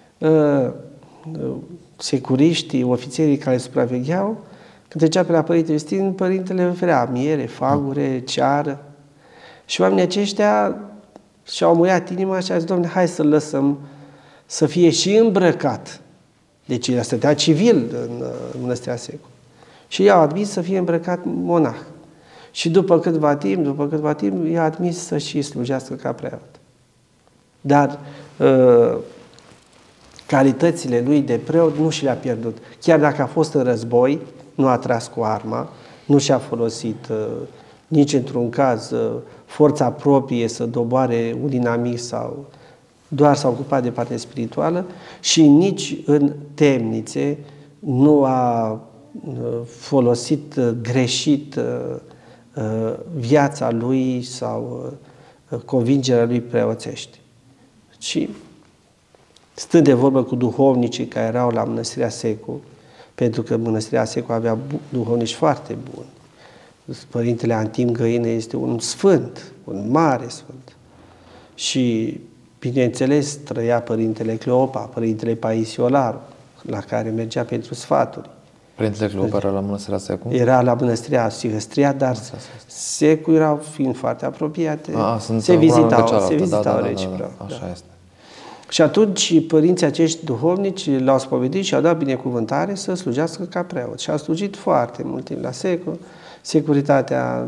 securiștii, ofițerii care supravegheau, când trecea pe la Părintele Iustin, Părintele oferea miere, fagure, ceară. Și oamenii aceștia și-au muiat inima și au zis: Doamne, hai să-l lăsăm să fie și îmbrăcat. Deci el stătea civil în Mănăstirea Secu. Și i-au admis să fie îmbrăcat monah. Și după câtva timp, i-a admis să și slujească ca preot. Dar calitățile lui de preot nu și le-a pierdut. Chiar dacă a fost în război, nu a tras cu arma, nu și-a folosit nici într-un caz forța proprie să doboare un inamic sau doar s-a ocupat de partea spirituală și nici în temnițe nu a folosit greșit viața lui sau convingerea lui preoțești. Și stând de vorbă cu duhovnicii care erau la Mănăstirea Secu, pentru că Mănăstirea Secu avea duhovnici foarte buni. Părintele Antim Găină este un sfânt, un mare sfânt. Și, bineînțeles, trăia Părintele Cleopa, Părintele Paisiolaru, la care mergea pentru sfaturi. Părintele Cleopa era la Mănăstirea Secu? Era la Mănăstirea Sihăstria, dar Secu erau fiind foarte apropiate, se vizitau reciproc. Așa este. Și atunci părinții acești duhovnici l-au spovedit și au dat binecuvântare să slujească ca preot. Și a slujit foarte mult timp la Secu. Securitatea,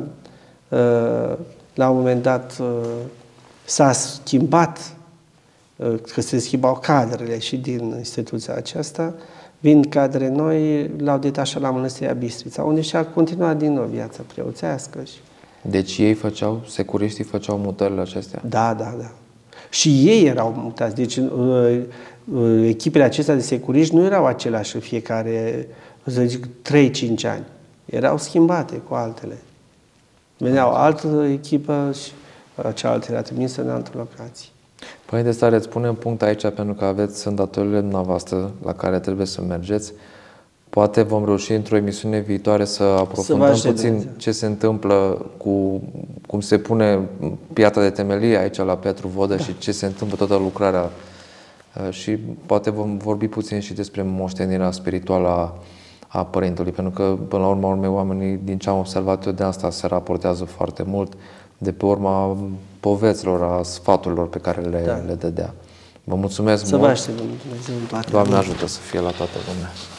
la un moment dat, s-a schimbat, că se schimbau cadrele și din instituția aceasta. Vin cadre noi, l-au detașat la Mănăstirea Bistrița, unde și-a continuat din nou viața preoțească. Deci ei securiștii făceau mutările acestea? Da. Și ei erau mutați. Deci echipele acestea de securiști nu erau aceleași în fiecare, să zic, 3-5 ani. Erau schimbate cu altele. Veneau altă echipă și cealaltă era trimisă în altă locație. Părinte Stareț, punem punct aici pentru că sunt datoriile dumneavoastră la care trebuie să mergeți. Poate vom reuși într-o emisiune viitoare să aprofundăm puțin ce se întâmplă cu, cum se pune piatra de temelie aici la Petru Vodă și ce se întâmplă toată lucrarea. Și poate vom vorbi puțin și despre moștenirea spirituală a Părintelui, pentru că, până la urmă, oamenii, din ce am observat eu de asta, se raportează foarte mult de pe urma poveților, a sfaturilor pe care le dădea. Vă mulțumesc mult. Să vă aștept, Dumnezeu, în toate. Doamne ajută să fie la toată lumea.